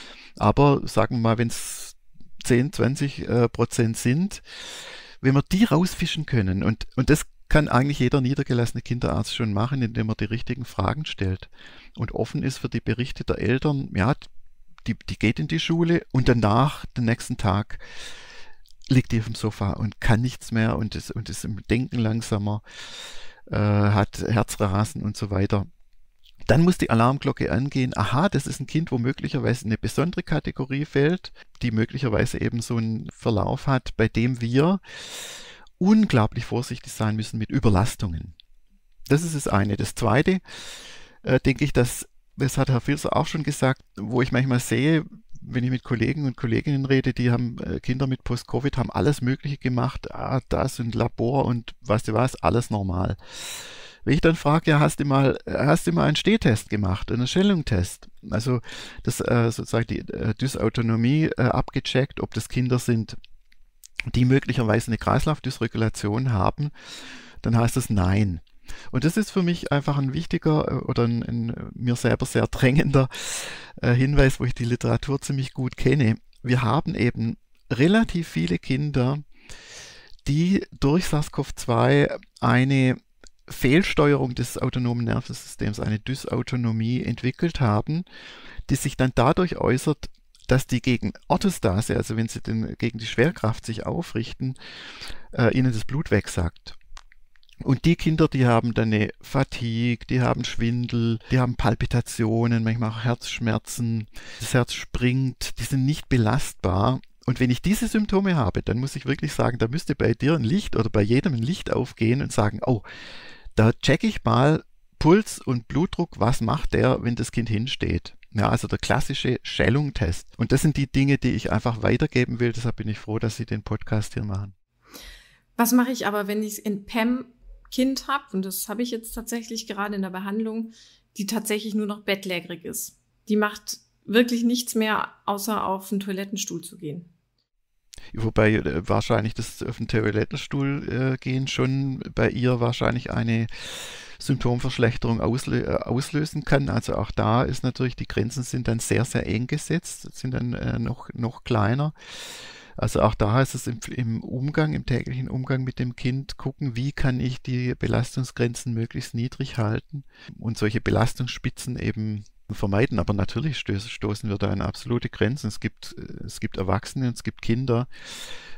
Speaker 4: aber sagen wir mal, wenn es zehn, zwanzig äh, Prozent sind, wenn wir die rausfischen können und, und das kann eigentlich jeder niedergelassene Kinderarzt schon machen, indem er die richtigen Fragen stellt und offen ist für die Berichte der Eltern, ja, Die, die geht in die Schule und danach, den nächsten Tag, liegt die auf dem Sofa und kann nichts mehr und ist, und ist im Denken langsamer, äh, hat Herzrasen und so weiter. Dann muss die Alarmglocke angehen. Aha, das ist ein Kind, wo möglicherweise eine besondere Kategorie fällt, die möglicherweise eben so einen Verlauf hat, bei dem wir unglaublich vorsichtig sein müssen mit Überlastungen. Das ist das eine. Das zweite, äh, denke ich, dass das hat Herr Filzer auch schon gesagt, wo ich manchmal sehe, wenn ich mit Kollegen und Kolleginnen rede, die haben äh, Kinder mit Post-Covid, haben alles Mögliche gemacht, ah, das und Labor und weißt du was, alles normal. Wenn ich dann frage, ja, hast du mal, hast du mal einen Stehtest gemacht, einen Schellungtest, also das äh, sozusagen die äh, Dysautonomie äh, abgecheckt, ob das Kinder sind, die möglicherweise eine Kreislaufdysregulation haben, dann heißt das nein. Und das ist für mich einfach ein wichtiger oder ein, ein mir selber sehr drängender äh, Hinweis, wo ich die Literatur ziemlich gut kenne. Wir haben eben relativ viele Kinder, die durch SARS-CoV zwei eine Fehlsteuerung des autonomen Nervensystems, eine Dysautonomie entwickelt haben, die sich dann dadurch äußert, dass die gegen Orthostase, also wenn sie den, gegen die Schwerkraft sich aufrichten, äh, ihnen das Blut wegsackt. Und die Kinder, die haben dann eine Fatigue, die haben Schwindel, die haben Palpitationen, manchmal auch Herzschmerzen, das Herz springt, die sind nicht belastbar. Und wenn ich diese Symptome habe, dann muss ich wirklich sagen, da müsste bei dir ein Licht oder bei jedem ein Licht aufgehen und sagen, oh, da checke ich mal Puls und Blutdruck, was macht der, wenn das Kind hinsteht. Ja, also der klassische Schellungtest. Und das sind die Dinge, die ich einfach weitergeben will. Deshalb bin ich froh, dass Sie den Podcast hier machen.
Speaker 3: Was mache ich aber, wenn ich in P E M Kind habe, und das habe ich jetzt tatsächlich gerade in der Behandlung, die tatsächlich nur noch bettlägerig ist. Die macht wirklich nichts mehr, außer auf den Toilettenstuhl zu gehen.
Speaker 4: Wobei äh, wahrscheinlich das auf den Toilettenstuhl äh, gehen schon bei ihr wahrscheinlich eine Symptomverschlechterung auslö- äh, auslösen kann. Also auch da ist natürlich, die Grenzen sind dann sehr, sehr eng gesetzt, sind dann äh, noch, noch kleiner. Also auch da heißt es im, im Umgang, im täglichen Umgang mit dem Kind gucken, wie kann ich die Belastungsgrenzen möglichst niedrig halten und solche Belastungsspitzen eben vermeiden. Aber natürlich stößen wir da an absolute Grenzen. Es gibt, es gibt Erwachsene und es gibt Kinder,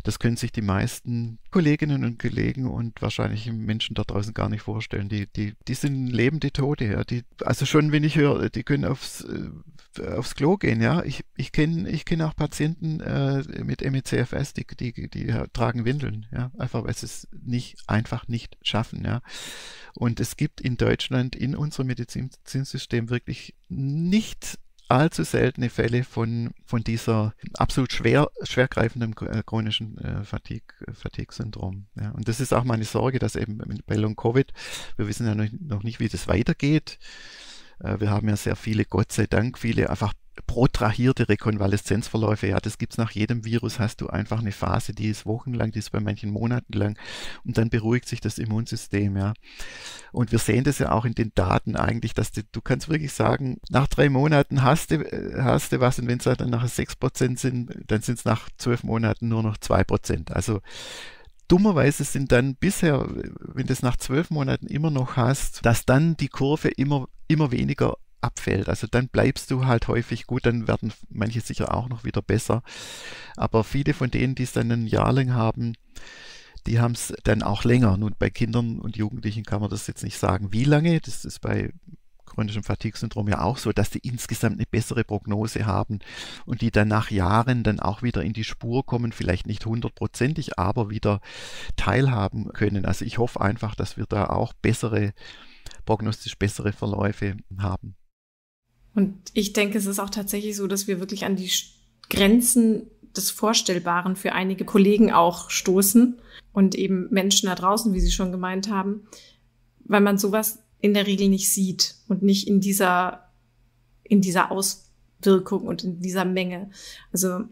Speaker 4: Das können sich die meisten Kolleginnen und Kollegen und wahrscheinlich Menschen da draußen gar nicht vorstellen. Die, die, die sind lebende Tote, ja. Die, also schon, wenn ich höre, die können aufs, äh, aufs Klo gehen, ja. Ich, ich kenne ich kenn auch Patienten äh, mit M E C F S, die, die, die, die tragen Windeln, ja. Einfach, weil sie es nicht, einfach nicht schaffen, ja. Und es gibt in Deutschland, in unserem Medizinsystem wirklich nicht allzu seltene Fälle von, von dieser absolut schwer, schwergreifenden chronischen äh, Fatigue, Fatigue-Syndrom. Ja. Und das ist auch meine Sorge, dass eben bei Long-Covid, wir wissen ja noch, noch nicht, wie das weitergeht. Äh, wir haben ja sehr viele, Gott sei Dank, viele einfach protrahierte Rekonvaleszenzverläufe. Ja, das gibt's nach jedem Virus, hast du einfach eine Phase, die ist wochenlang, die ist bei manchen Monaten lang und dann beruhigt sich das Immunsystem, ja. Und wir sehen das ja auch in den Daten eigentlich, dass du, du kannst wirklich sagen, nach drei Monaten hast du, hast du was und wenn es dann nachher sechs Prozent sind, dann sind es nach zwölf Monaten nur noch zwei Prozent. Also dummerweise sind dann bisher, wenn du es nach zwölf Monaten immer noch hast, dass dann die Kurve immer, immer weniger abfällt. Also dann bleibst du halt häufig gut, dann werden manche sicher auch noch wieder besser. Aber viele von denen, die es dann ein Jahr lang haben, die haben es dann auch länger. Nun, bei Kindern und Jugendlichen kann man das jetzt nicht sagen, wie lange. Das ist bei chronischem Fatigue-Syndrom ja auch so, dass die insgesamt eine bessere Prognose haben und die dann nach Jahren dann auch wieder in die Spur kommen, vielleicht nicht hundertprozentig, aber wieder teilhaben können. Also ich hoffe einfach, dass wir da auch bessere, prognostisch bessere Verläufe haben.
Speaker 3: Und ich denke, es ist auch tatsächlich so, dass wir wirklich an die Grenzen des Vorstellbaren für einige Kollegen auch stoßen und eben Menschen da draußen, wie Sie schon gemeint haben, weil man sowas in der Regel nicht sieht und nicht in dieser, in dieser Auswirkung und in dieser Menge. Also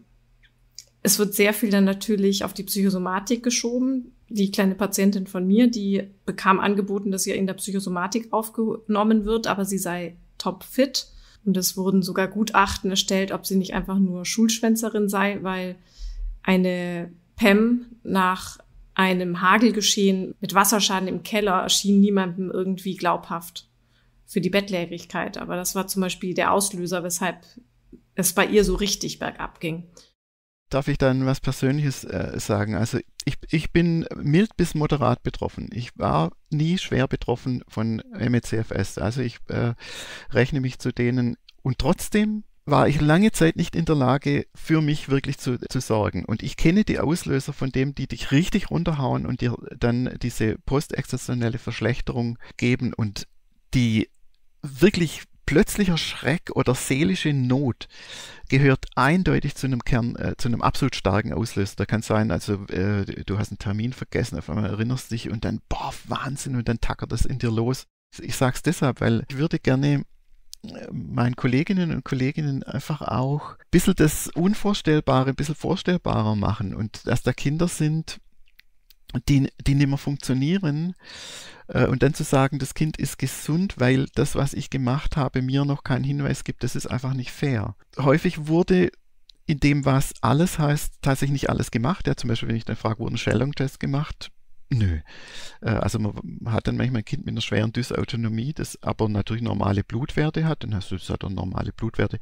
Speaker 3: es wird sehr viel dann natürlich auf die Psychosomatik geschoben. Die kleine Patientin von mir, die bekam angeboten, dass sie in der Psychosomatik aufgenommen wird, aber sie sei topfit. Und es wurden sogar Gutachten erstellt, ob sie nicht einfach nur Schulschwänzerin sei, weil eine P E M nach einem Hagelgeschehen mit Wasserschaden im Keller erschien niemandem irgendwie glaubhaft für die Bettlägerigkeit. Aber das war zum Beispiel der Auslöser, weshalb es bei ihr so richtig bergab ging.
Speaker 4: Darf ich dann was Persönliches äh, sagen? Also ich, ich bin mild bis moderat betroffen. Ich war nie schwer betroffen von M E C F S. Also ich äh, rechne mich zu denen und trotzdem war ich lange Zeit nicht in der Lage, für mich wirklich zu, zu sorgen. Und ich kenne die Auslöser von dem, die dich richtig runterhauen und dir dann diese postexzessionelle Verschlechterung geben und die wirklich plötzlicher Schreck oder seelische Not gehört eindeutig zu einem Kern, äh, zu einem absolut starken Auslöser. Da kann sein, also äh, du hast einen Termin vergessen, auf einmal erinnerst dich und dann, boah, Wahnsinn, und dann tackert das in dir los. Ich sage es deshalb, weil ich würde gerne meinen Kolleginnen und Kollegen einfach auch ein bisschen das Unvorstellbare, ein bisschen vorstellbarer machen und dass da Kinder sind, die, die nicht mehr funktionieren äh, und dann zu sagen, das Kind ist gesund, weil das, was ich gemacht habe, mir noch keinen Hinweis gibt, das ist einfach nicht fair. Häufig wurde in dem, was alles heißt, tatsächlich nicht alles gemacht. Ja, zum Beispiel, wenn ich dann frage, wurde ein Schellung-Test gemacht? Nö. Äh, also man hat dann manchmal ein Kind mit einer schweren Dysautonomie, das aber natürlich normale Blutwerte hat, dann hast du das hat dann normale Blutwerte.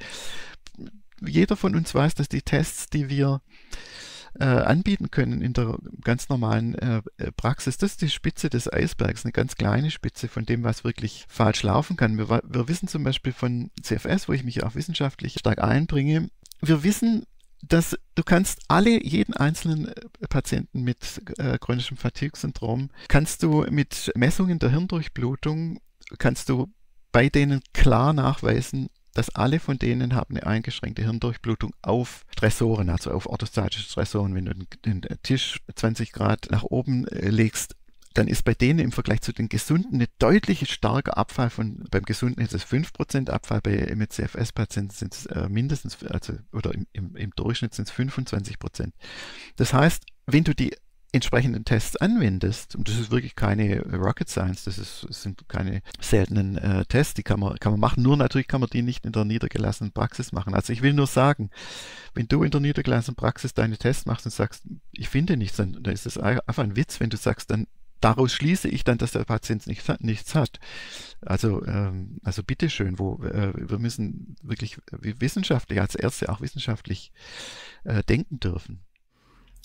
Speaker 4: Jeder von uns weiß, dass die Tests, die wir Äh, anbieten können in der ganz normalen äh, Praxis. Das ist die Spitze des Eisbergs, eine ganz kleine Spitze von dem, was wirklich falsch laufen kann. Wir, wir wissen zum Beispiel von C F S, wo ich mich auch wissenschaftlich stark einbringe, wir wissen, dass du kannst alle, jeden einzelnen Patienten mit äh, chronischem Fatigue-Syndrom, kannst du mit Messungen der Hirndurchblutung, kannst du bei denen klar nachweisen, dass alle von denen haben eine eingeschränkte Hirndurchblutung auf Stressoren, also auf orthostatische Stressoren. Wenn du den, den Tisch zwanzig Grad nach oben äh, legst, dann ist bei denen im Vergleich zu den Gesunden eine deutliche starker Abfall von, beim Gesunden ist es fünf Prozent Abfall, bei M E C F S-Patienten sind es äh, mindestens, also oder im, im, im Durchschnitt sind es fünfundzwanzig Prozent. Das heißt, wenn du die entsprechenden Tests anwendest, und das ist wirklich keine Rocket Science, das, ist, das sind keine seltenen äh, Tests, die kann man, kann man machen, nur natürlich kann man die nicht in der niedergelassenen Praxis machen. Also ich will nur sagen, wenn du in der niedergelassenen Praxis deine Tests machst und sagst, ich finde nichts, dann, dann ist das einfach ein Witz, wenn du sagst, dann daraus schließe ich dann, dass der Patient nichts, nichts hat. Also, ähm, also bitteschön, wo, äh, wir müssen wirklich wissenschaftlich, als Ärzte auch wissenschaftlich äh, denken dürfen.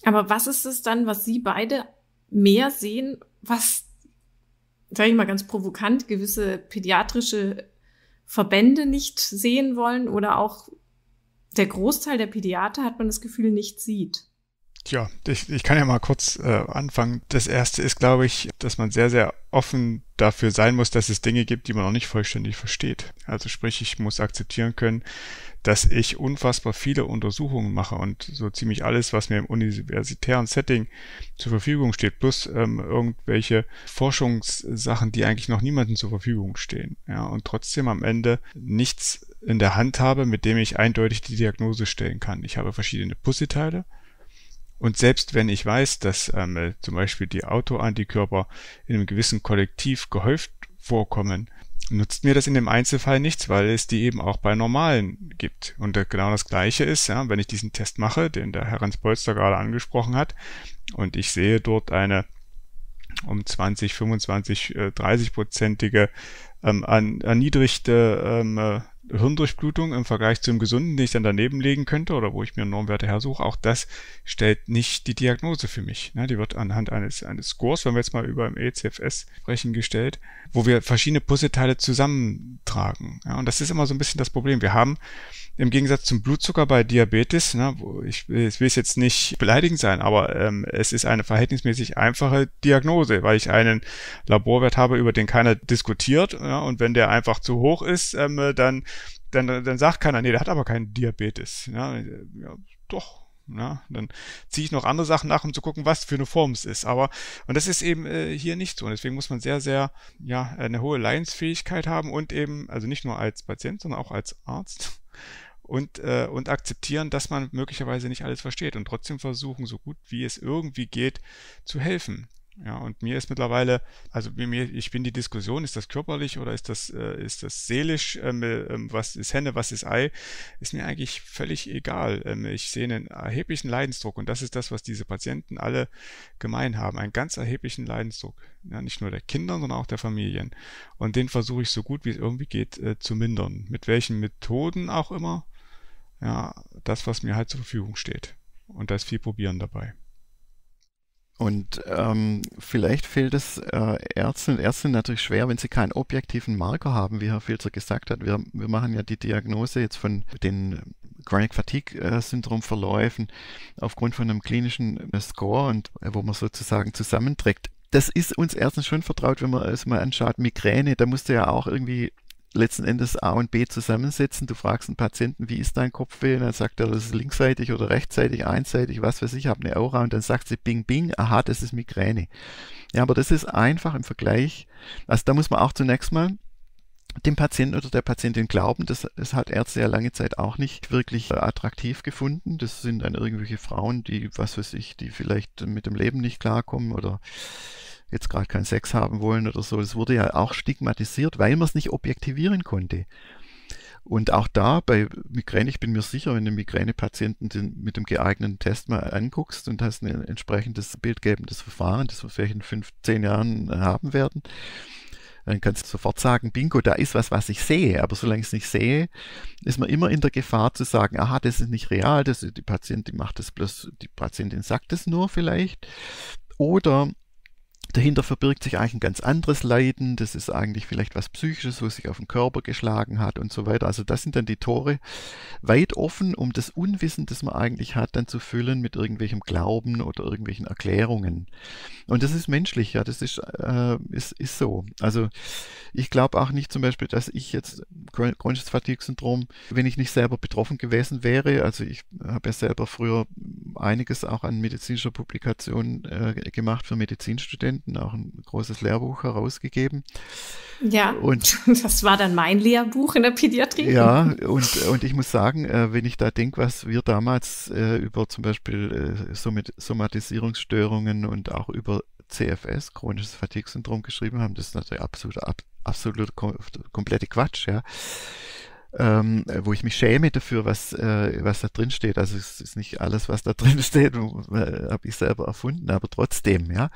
Speaker 3: Aber was ist es dann, was Sie beide mehr sehen, was, sage ich mal ganz provokant, gewisse pädiatrische Verbände nicht sehen wollen oder auch der Großteil der Pädiater, hat man das Gefühl, nicht sieht?
Speaker 1: Tja, ich, ich kann ja mal kurz äh, anfangen. Das erste ist, glaube ich, dass man sehr, sehr offen dafür sein muss, dass es Dinge gibt, die man noch nicht vollständig versteht. Also sprich, ich muss akzeptieren können, dass ich unfassbar viele Untersuchungen mache und so ziemlich alles, was mir im universitären Setting zur Verfügung steht, plus ähm, irgendwelche Forschungssachen, die eigentlich noch niemandem zur Verfügung stehen. Ja, und trotzdem am Ende nichts in der Hand habe, mit dem ich eindeutig die Diagnose stellen kann. Ich habe verschiedene Puzzleteile. Und selbst wenn ich weiß, dass ähm, zum Beispiel die Autoantikörper in einem gewissen Kollektiv gehäuft vorkommen, nutzt mir das in dem Einzelfall nichts, weil es die eben auch bei Normalen gibt. Und genau das Gleiche ist, ja, wenn ich diesen Test mache, den der Herr Hans-Polster gerade angesprochen hat, und ich sehe dort eine um zwanzig, fünfundzwanzig, dreißig-prozentige ähm, an, erniedrigte ähm, Hirndurchblutung im Vergleich zum Gesunden, den ich dann daneben legen könnte oder wo ich mir Normwerte hersuche, auch das stellt nicht die Diagnose für mich. Die wird anhand eines, eines Scores, wenn wir jetzt mal über im E C F S sprechen, gestellt, wo wir verschiedene Puzzleteile zusammentragen. Ja, und das ist immer so ein bisschen das Problem. Wir haben im Gegensatz zum Blutzucker bei Diabetes, ne, wo ich, ich will es jetzt nicht beleidigend sein, aber ähm, es ist eine verhältnismäßig einfache Diagnose, weil ich einen Laborwert habe, über den keiner diskutiert, ja, und wenn der einfach zu hoch ist, ähm, dann, dann, dann sagt keiner, nee, der hat aber keinen Diabetes. Ja, ja, doch. Ja, dann ziehe ich noch andere Sachen nach, um zu gucken, was für eine Form es ist. Aber, und das ist eben äh, hier nicht so. Und deswegen muss man sehr, sehr, ja, eine hohe Leidensfähigkeit haben und eben, also nicht nur als Patient, sondern auch als Arzt und, äh, und akzeptieren, dass man möglicherweise nicht alles versteht und trotzdem versuchen, so gut wie es irgendwie geht, zu helfen. Ja, und mir ist mittlerweile, also mir, ich bin die Diskussion, ist das körperlich oder ist das, äh, ist das seelisch, ähm, ähm, was ist Henne, was ist Ei, ist mir eigentlich völlig egal. Ähm, ich sehe einen erheblichen Leidensdruck und das ist das, was diese Patienten alle gemein haben, einen ganz erheblichen Leidensdruck. Ja, nicht nur der Kinder, sondern auch der Familien. Und den versuche ich so gut wie es irgendwie geht äh, zu mindern. Mit welchen Methoden auch immer. Ja, das, was mir halt zur Verfügung steht. Und da ist viel Probieren dabei.
Speaker 4: Und ähm, vielleicht fällt es äh, Ärzten und Ärztinnen natürlich schwer, wenn sie keinen objektiven Marker haben, wie Herr Filzer gesagt hat. Wir, wir machen ja die Diagnose jetzt von den Chronic Fatigue äh, Syndrom Verläufen aufgrund von einem klinischen äh, Score und äh, wo man sozusagen zusammenträgt. Das ist uns Ärzten schon vertraut, wenn man es mal anschaut. Migräne, da musst du ja auch irgendwie letzten Endes A und B zusammensetzen. Du fragst einen Patienten, wie ist dein Kopfweh? Und dann sagt er, das ist linksseitig oder rechtsseitig, einseitig, was weiß ich, ich habe eine Aura. Und dann sagt sie, bing, bing, aha, das ist Migräne. Ja, aber das ist einfach im Vergleich. Also da muss man auch zunächst mal dem Patienten oder der Patientin glauben. Das, das hat Ärzte ja lange Zeit auch nicht wirklich attraktiv gefunden. Das sind dann irgendwelche Frauen, die, was weiß ich, die vielleicht mit dem Leben nicht klarkommen oder jetzt gerade keinen Sex haben wollen oder so. Das wurde ja auch stigmatisiert, weil man es nicht objektivieren konnte. Und auch da bei Migräne, ich bin mir sicher, wenn du Migränepatienten den, mit dem geeigneten Test mal anguckst und hast ein entsprechendes bildgebendes Verfahren, das wir vielleicht in fünf, zehn Jahren haben werden, dann kannst du sofort sagen, bingo, da ist was, was ich sehe. Aber solange ich es nicht sehe, ist man immer in der Gefahr zu sagen, aha, das ist nicht real, das ist, die Patientin macht das bloß, die Patientin sagt es nur vielleicht. Oder dahinter verbirgt sich eigentlich ein ganz anderes Leiden, das ist eigentlich vielleicht was Psychisches, wo sich auf den Körper geschlagen hat und so weiter. Also das sind dann die Tore weit offen, um das Unwissen, das man eigentlich hat, dann zu füllen mit irgendwelchem Glauben oder irgendwelchen Erklärungen. Und das ist menschlich, ja, das ist, äh, ist, ist so. Also ich glaube auch nicht zum Beispiel, dass ich jetzt chronisches Fatigue-Syndrom, wenn ich nicht selber betroffen gewesen wäre, also ich habe ja selber früher einiges auch an medizinischer Publikation äh, gemacht für Medizinstudenten, auch ein großes Lehrbuch herausgegeben.
Speaker 3: Ja, und das war dann mein Lehrbuch in der Pädiatrie.
Speaker 4: Ja, und, und ich muss sagen, äh, wenn ich da denke, was wir damals äh, über zum Beispiel äh, Somat- Somatisierungsstörungen und auch über C F S, chronisches Fatigue-Syndrom, geschrieben haben, das ist natürlich absolut, ab, absolut kom- komplette Quatsch, ja. Ähm, wo ich mich schäme dafür, was, äh, was da drin steht. Also es ist nicht alles, was da drin steht, äh, habe ich selber erfunden, aber trotzdem, ja.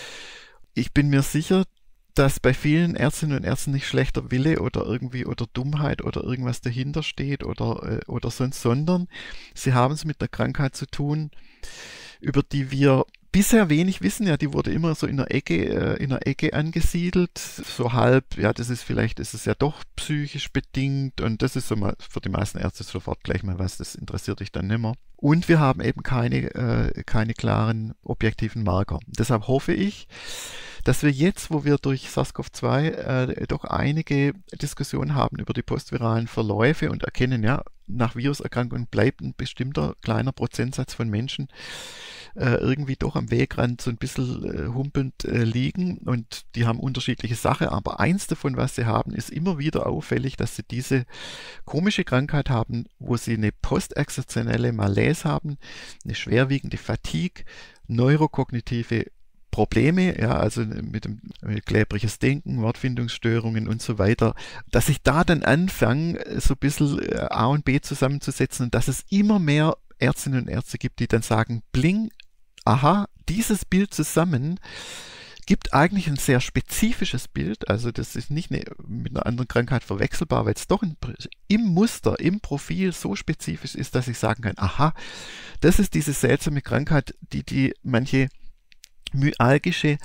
Speaker 4: Ich bin mir sicher, dass bei vielen Ärztinnen und Ärzten nicht schlechter Wille oder irgendwie oder Dummheit oder irgendwas dahinter steht oder, äh, oder sonst, sondern sie haben es mit der Krankheit zu tun, über die wir bisher wenig wissen. Ja, die wurde immer so in der Ecke, äh, in der Ecke angesiedelt, so halb, ja, das ist vielleicht, ist es ja doch psychisch bedingt und das ist so mal für die meisten Ärzte sofort gleich mal was, das interessiert dich dann nimmer. Und wir haben eben keine, äh, keine klaren objektiven Marker. Deshalb hoffe ich, dass wir jetzt, wo wir durch SARS-CoV zwei äh, doch einige Diskussionen haben über die postviralen Verläufe und erkennen, ja, nach Viruserkrankungen bleibt ein bestimmter kleiner Prozentsatz von Menschen äh, irgendwie doch am Wegrand so ein bisschen äh, humpelnd äh, liegen und die haben unterschiedliche Sachen, aber eins davon, was sie haben, ist immer wieder auffällig, dass sie diese komische Krankheit haben, wo sie eine postexzeptionelle Malaise haben, eine schwerwiegende Fatigue, neurokognitive Probleme, ja, also mit dem mit kläbriges Denken, Wortfindungsstörungen und so weiter, dass ich da dann anfange, so ein bisschen A und B zusammenzusetzen und dass es immer mehr Ärztinnen und Ärzte gibt, die dann sagen, bling, aha, dieses Bild zusammen gibt eigentlich ein sehr spezifisches Bild, also das ist nicht eine, mit einer anderen Krankheit verwechselbar, weil es doch ein, im Muster, im Profil so spezifisch ist, dass ich sagen kann, aha, das ist diese seltsame Krankheit, die die manche myalgische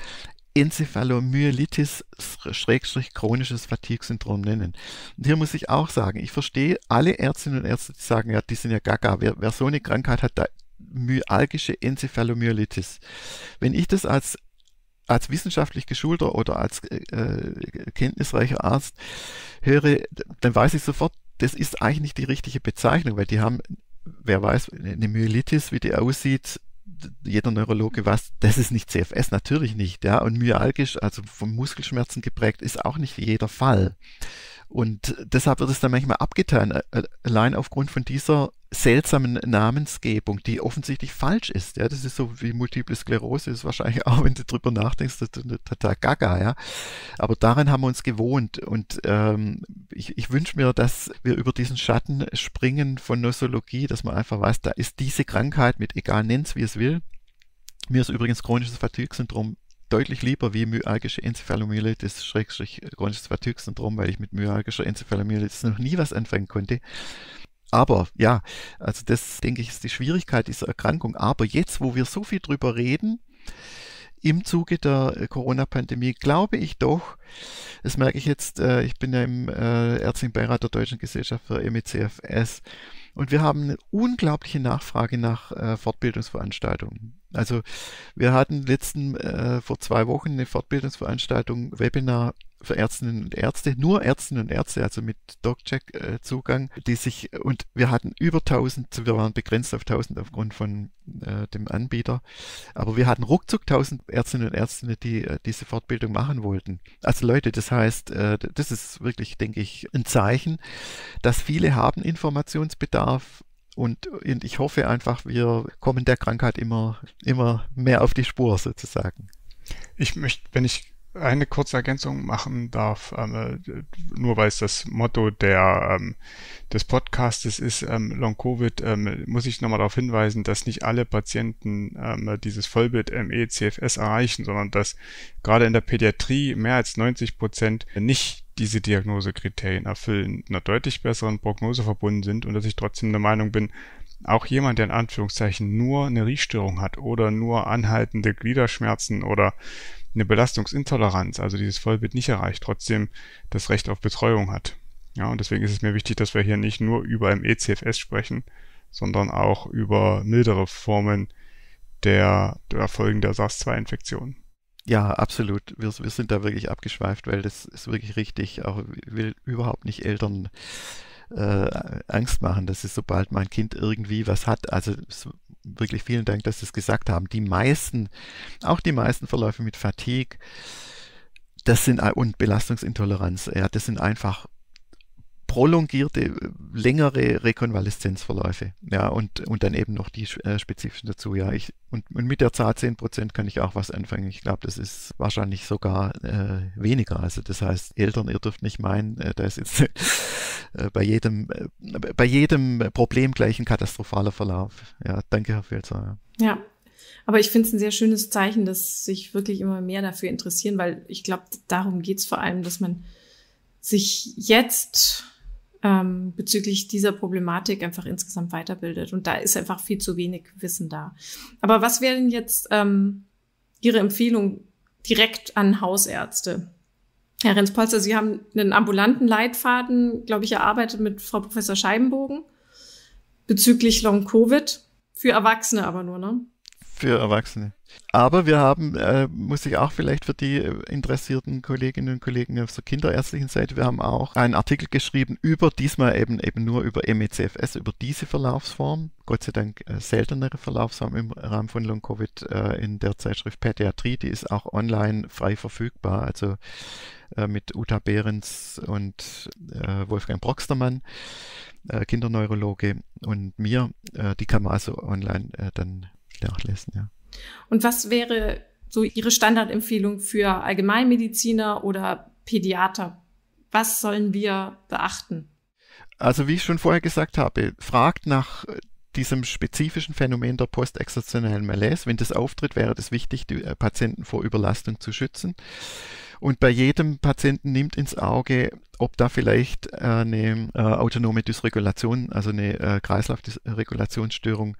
Speaker 4: Enzephalomyelitis Schrägstrich chronisches Fatigue-Syndrom nennen. Und hier muss ich auch sagen, ich verstehe alle Ärztinnen und Ärzte, die sagen, ja, die sind ja gaga, wer, wer so eine Krankheit hat, da myalgische Enzephalomyelitis. Wenn ich das als als wissenschaftlich geschulter oder als äh, kenntnisreicher Arzt höre, dann weiß ich sofort, das ist eigentlich nicht die richtige Bezeichnung, weil die haben, wer weiß, eine Myelitis, wie die aussieht, jeder Neurologe weiß, das ist nicht C F S, natürlich nicht, ja, und myalgisch, also von Muskelschmerzen geprägt, ist auch nicht jeder Fall. Und deshalb wird es dann manchmal abgetan, allein aufgrund von dieser seltsamen Namensgebung, die offensichtlich falsch ist. Ja, das ist so wie Multiple Sklerose, ist wahrscheinlich auch, wenn du drüber nachdenkst, total gaga, ja. Aber daran haben wir uns gewohnt und ähm, ich, ich wünsche mir, dass wir über diesen Schatten springen von Nosologie, dass man einfach weiß, da ist diese Krankheit mit, egal nennt's wie es will. Mir ist übrigens chronisches Fatigue-Syndrom deutlich lieber wie myalgische Enzephalomyelitis, Schrägstrich chronisches Fatigue-Syndrom, weil ich mit myalgischer Enzephalomyelitis noch nie was anfangen konnte. Aber ja, also das, denke ich, ist die Schwierigkeit dieser Erkrankung. Aber jetzt, wo wir so viel drüber reden, im Zuge der Corona-Pandemie, glaube ich doch, das merke ich jetzt, äh, ich bin ja im äh, Ärztlichen Beirat der Deutschen Gesellschaft für M E C F S und wir haben eine unglaubliche Nachfrage nach äh, Fortbildungsveranstaltungen. Also wir hatten letzten, äh, vor zwei Wochen eine Fortbildungsveranstaltung, Webinar für Ärztinnen und Ärzte, nur Ärztinnen und Ärzte, also mit DocCheck-Zugang, die sich, und wir hatten über tausend, wir waren begrenzt auf tausend aufgrund von äh, dem Anbieter, aber wir hatten ruckzuck tausend Ärztinnen und Ärzte, die äh, diese Fortbildung machen wollten. Also Leute, das heißt, äh, das ist wirklich, denke ich, ein Zeichen, dass viele haben Informationsbedarf. Und, und ich hoffe einfach, wir kommen der Krankheit immer, immer mehr auf die Spur sozusagen.
Speaker 1: Ich möchte, wenn ich eine kurze Ergänzung machen darf, ähm, nur weil es das Motto der, ähm, des Podcastes ist, ähm, Long-Covid, ähm, muss ich nochmal darauf hinweisen, dass nicht alle Patienten ähm, dieses Vollbild M E C F S erreichen, sondern dass gerade in der Pädiatrie mehr als neunzig Prozent nicht diese Diagnosekriterien erfüllen, mit einer deutlich besseren Prognose verbunden sind und dass ich trotzdem der Meinung bin, auch jemand, der in Anführungszeichen nur eine Riechstörung hat oder nur anhaltende Gliederschmerzen oder eine Belastungsintoleranz, also dieses Vollbild nicht erreicht, trotzdem das Recht auf Betreuung hat. Ja, und deswegen ist es mir wichtig, dass wir hier nicht nur über M E C F S sprechen, sondern auch über mildere Formen der, der Folgen der SARS zwei Infektion.
Speaker 4: Ja, absolut. Wir, wir sind da wirklich abgeschweift, weil das ist wirklich richtig. Auch ich will überhaupt nicht Eltern äh, Angst machen, dass es, sobald mein Kind irgendwie was hat, also wirklich vielen Dank, dass Sie es gesagt haben. Die meisten, auch die meisten Verläufe mit Fatigue, das sind und Belastungsintoleranz, ja, das sind einfach prolongierte, längere Rekonvaleszenzverläufe, ja, und, und dann eben noch die äh, spezifischen dazu, ja, ich, und, und mit der Zahl zehn Prozent kann ich auch was anfangen. Ich glaube, das ist wahrscheinlich sogar äh, weniger, also das heißt, Eltern, ihr dürft nicht meinen, äh, da ist jetzt äh, bei jedem, äh, bei jedem Problem gleich ein katastrophaler Verlauf. Ja, danke, Herr Filzer.
Speaker 3: Ja. ja. Aber ich finde es ein sehr schönes Zeichen, dass sich wirklich immer mehr dafür interessieren, weil ich glaube, darum geht es vor allem, dass man sich jetzt ähm, bezüglich dieser Problematik einfach insgesamt weiterbildet. Und da ist einfach viel zu wenig Wissen da. Aber was wäre denn jetzt ähm, Ihre Empfehlung direkt an Hausärzte? Herr Renz-Polster, Sie haben einen ambulanten Leitfaden, glaube ich, erarbeitet mit Frau Professor Scheibenbogen bezüglich Long-Covid. Für Erwachsene aber nur, ne?
Speaker 4: Für Erwachsene. Aber wir haben, äh, muss ich auch vielleicht für die interessierten Kolleginnen und Kollegen auf der kinderärztlichen Seite, wir haben auch einen Artikel geschrieben über, diesmal eben eben nur über M E C F S, über diese Verlaufsform, Gott sei Dank äh, seltenere Verlaufsform im Rahmen von Long-Covid äh, in der Zeitschrift Pädiatrie, die ist auch online frei verfügbar, also äh, mit Uta Behrens und äh, Wolfgang Broxtermann, äh, Kinderneurologe, und mir, äh, die kann man also online äh, dann nachlesen, ja.
Speaker 3: Und was wäre so Ihre Standardempfehlung für Allgemeinmediziner oder Pädiater? Was sollen wir beachten?
Speaker 4: Also wie ich schon vorher gesagt habe, fragt nach diesem spezifischen Phänomen der postexertionellen Malaise. Wenn das auftritt, wäre es wichtig, die Patienten vor Überlastung zu schützen. Und bei jedem Patienten nimmt ins Auge, ob da vielleicht eine äh, autonome Dysregulation, also eine äh, Kreislaufregulationsstörung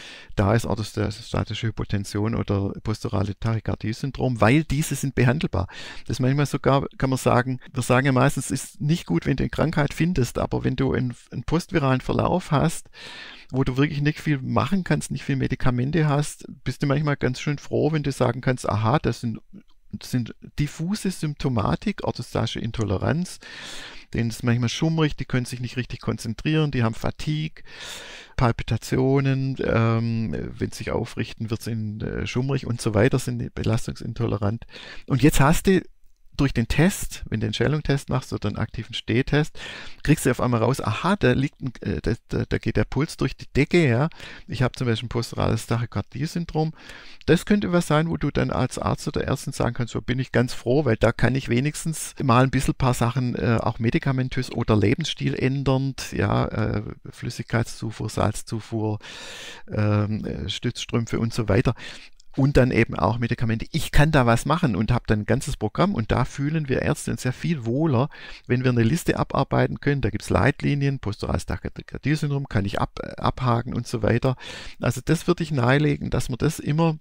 Speaker 4: da ist, orthostatische Hypotension oder posturale Tachykardie-Syndrom, weil diese sind behandelbar. Das ist manchmal sogar, kann man sagen, wir sagen ja meistens, es ist nicht gut, wenn du eine Krankheit findest, aber wenn du einen, einen postviralen Verlauf hast, wo du wirklich nicht viel machen kannst, nicht viel Medikamente hast, bist du manchmal ganz schön froh, wenn du sagen kannst, aha, das sind Das sind diffuse Symptomatik, orthostatische Intoleranz, denen ist manchmal schummrig, die können sich nicht richtig konzentrieren, die haben Fatigue, Palpitationen, ähm, wenn sie sich aufrichten, wird es ihnen äh, schummrig und so weiter, sind belastungsintolerant. Und jetzt hast du durch den Test, wenn du einen Schwellungstest machst oder einen aktiven Stehtest, kriegst du auf einmal raus, aha, da liegt ein, äh, da, da, da geht der Puls durch die Decke, ja. Ich habe zum Beispiel ein posturales Tachykardie-Syndrom. Das könnte was sein, wo du dann als Arzt oder Ärztin sagen kannst, so bin ich ganz froh, weil da kann ich wenigstens mal ein bisschen paar Sachen äh, auch medikamentös oder Lebensstil ändernd, ja, äh, Flüssigkeitszufuhr, Salzzufuhr, äh, Stützstrümpfe und so weiter. Und dann eben auch Medikamente. Ich kann da was machen und habe dann ein ganzes Programm, und da fühlen wir Ärzte uns sehr viel wohler, wenn wir eine Liste abarbeiten können. Da gibt es Leitlinien, posturales Tachykardie-Syndrom kann ich ab, abhaken und so weiter. Also das würde ich nahelegen, dass man das immer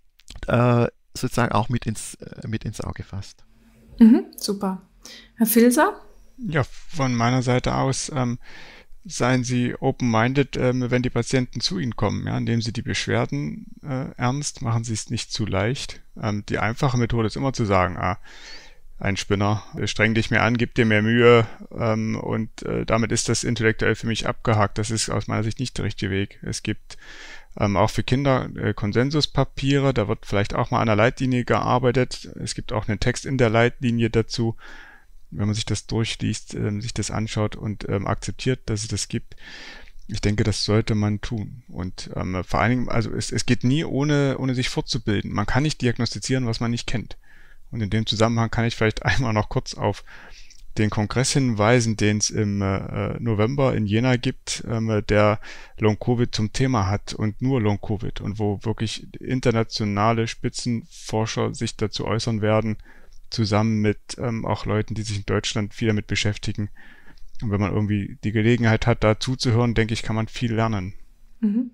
Speaker 4: äh, sozusagen auch mit ins, äh, mit ins Auge fasst.
Speaker 3: Mhm, super. Herr Filser?
Speaker 1: Ja, von meiner Seite aus ähm, seien Sie open-minded, ähm, wenn die Patienten zu Ihnen kommen. Ja, nehmen Sie die Beschwerden äh, ernst, machen Sie es nicht zu leicht. Ähm, die einfache Methode ist immer zu sagen, ah, ein Spinner, streng dich mehr an, gib dir mehr Mühe, ähm, und äh, damit ist das intellektuell für mich abgehakt. Das ist aus meiner Sicht nicht der richtige Weg. Es gibt ähm, auch für Kinder äh, Konsensuspapiere, da wird vielleicht auch mal an der Leitlinie gearbeitet. Es gibt auch einen Text in der Leitlinie dazu. Wenn man sich das durchliest, ähm, sich das anschaut und ähm, akzeptiert, dass es das gibt. Ich denke, das sollte man tun. Und ähm, vor allen Dingen, also es, es geht nie ohne, ohne sich fortzubilden. Man kann nicht diagnostizieren, was man nicht kennt. Und in dem Zusammenhang kann ich vielleicht einmal noch kurz auf den Kongress hinweisen, den es im äh, November in Jena gibt, ähm, der Long-Covid zum Thema hat und nur Long-Covid, und wo wirklich internationale Spitzenforscher sich dazu äußern werden, zusammen mit ähm, auch Leuten, die sich in Deutschland viel damit beschäftigen. Und wenn man irgendwie die Gelegenheit hat, da zuzuhören, denke ich, kann man viel lernen.
Speaker 3: Mhm.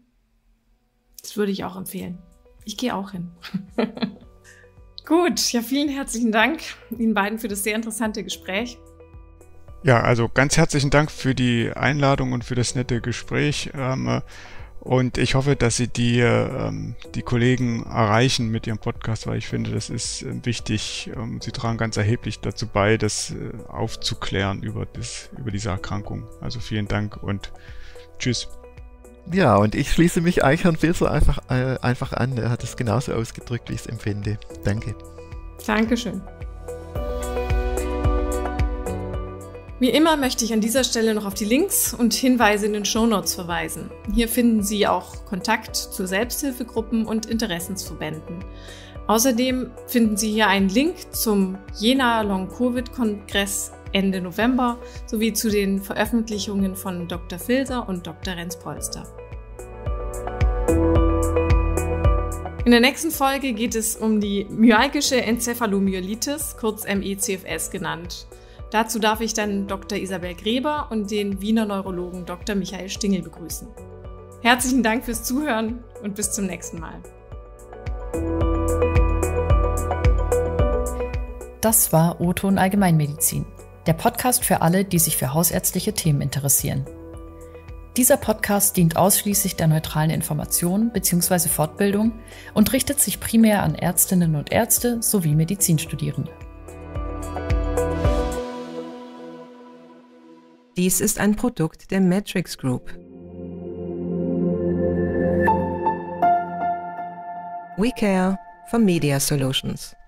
Speaker 3: Das würde ich auch empfehlen. Ich gehe auch hin. Gut, ja, vielen herzlichen Dank Ihnen beiden für das sehr interessante Gespräch.
Speaker 1: Ja, also ganz herzlichen Dank für die Einladung und für das nette Gespräch. Ähm, Und ich hoffe, dass Sie die, ähm, die Kollegen erreichen mit Ihrem Podcast, weil ich finde, das ist äh, wichtig. Ähm, Sie tragen ganz erheblich dazu bei, das äh, aufzuklären über, das, über diese Erkrankung. Also vielen Dank und tschüss.
Speaker 4: Ja, und ich schließe mich eigentlich Herrn Filser einfach, äh, einfach an. Er hat es genauso ausgedrückt, wie ich es empfinde. Danke.
Speaker 3: Dankeschön. Wie immer möchte ich an dieser Stelle noch auf die Links und Hinweise in den Shownotes verweisen. Hier finden Sie auch Kontakt zu Selbsthilfegruppen und Interessensverbänden. Außerdem finden Sie hier einen Link zum Jena Long-Covid-Kongress Ende November sowie zu den Veröffentlichungen von Doktor Filser und Doktor Renz-Polster. In der nächsten Folge geht es um die myalgische Enzephalomyelitis, kurz M E C F S genannt. Dazu darf ich dann Doktor Isabel Gräber und den Wiener Neurologen Doktor Michael Stingel begrüßen. Herzlichen Dank fürs Zuhören und bis zum nächsten Mal.
Speaker 2: Das war O-Ton Allgemeinmedizin, der Podcast für alle, die sich für hausärztliche Themen interessieren. Dieser Podcast dient ausschließlich der neutralen Information bzw. Fortbildung und richtet sich primär an Ärztinnen und Ärzte sowie Medizinstudierende.
Speaker 7: Dies ist ein Produkt der Matrix Group. We care for Media Solutions.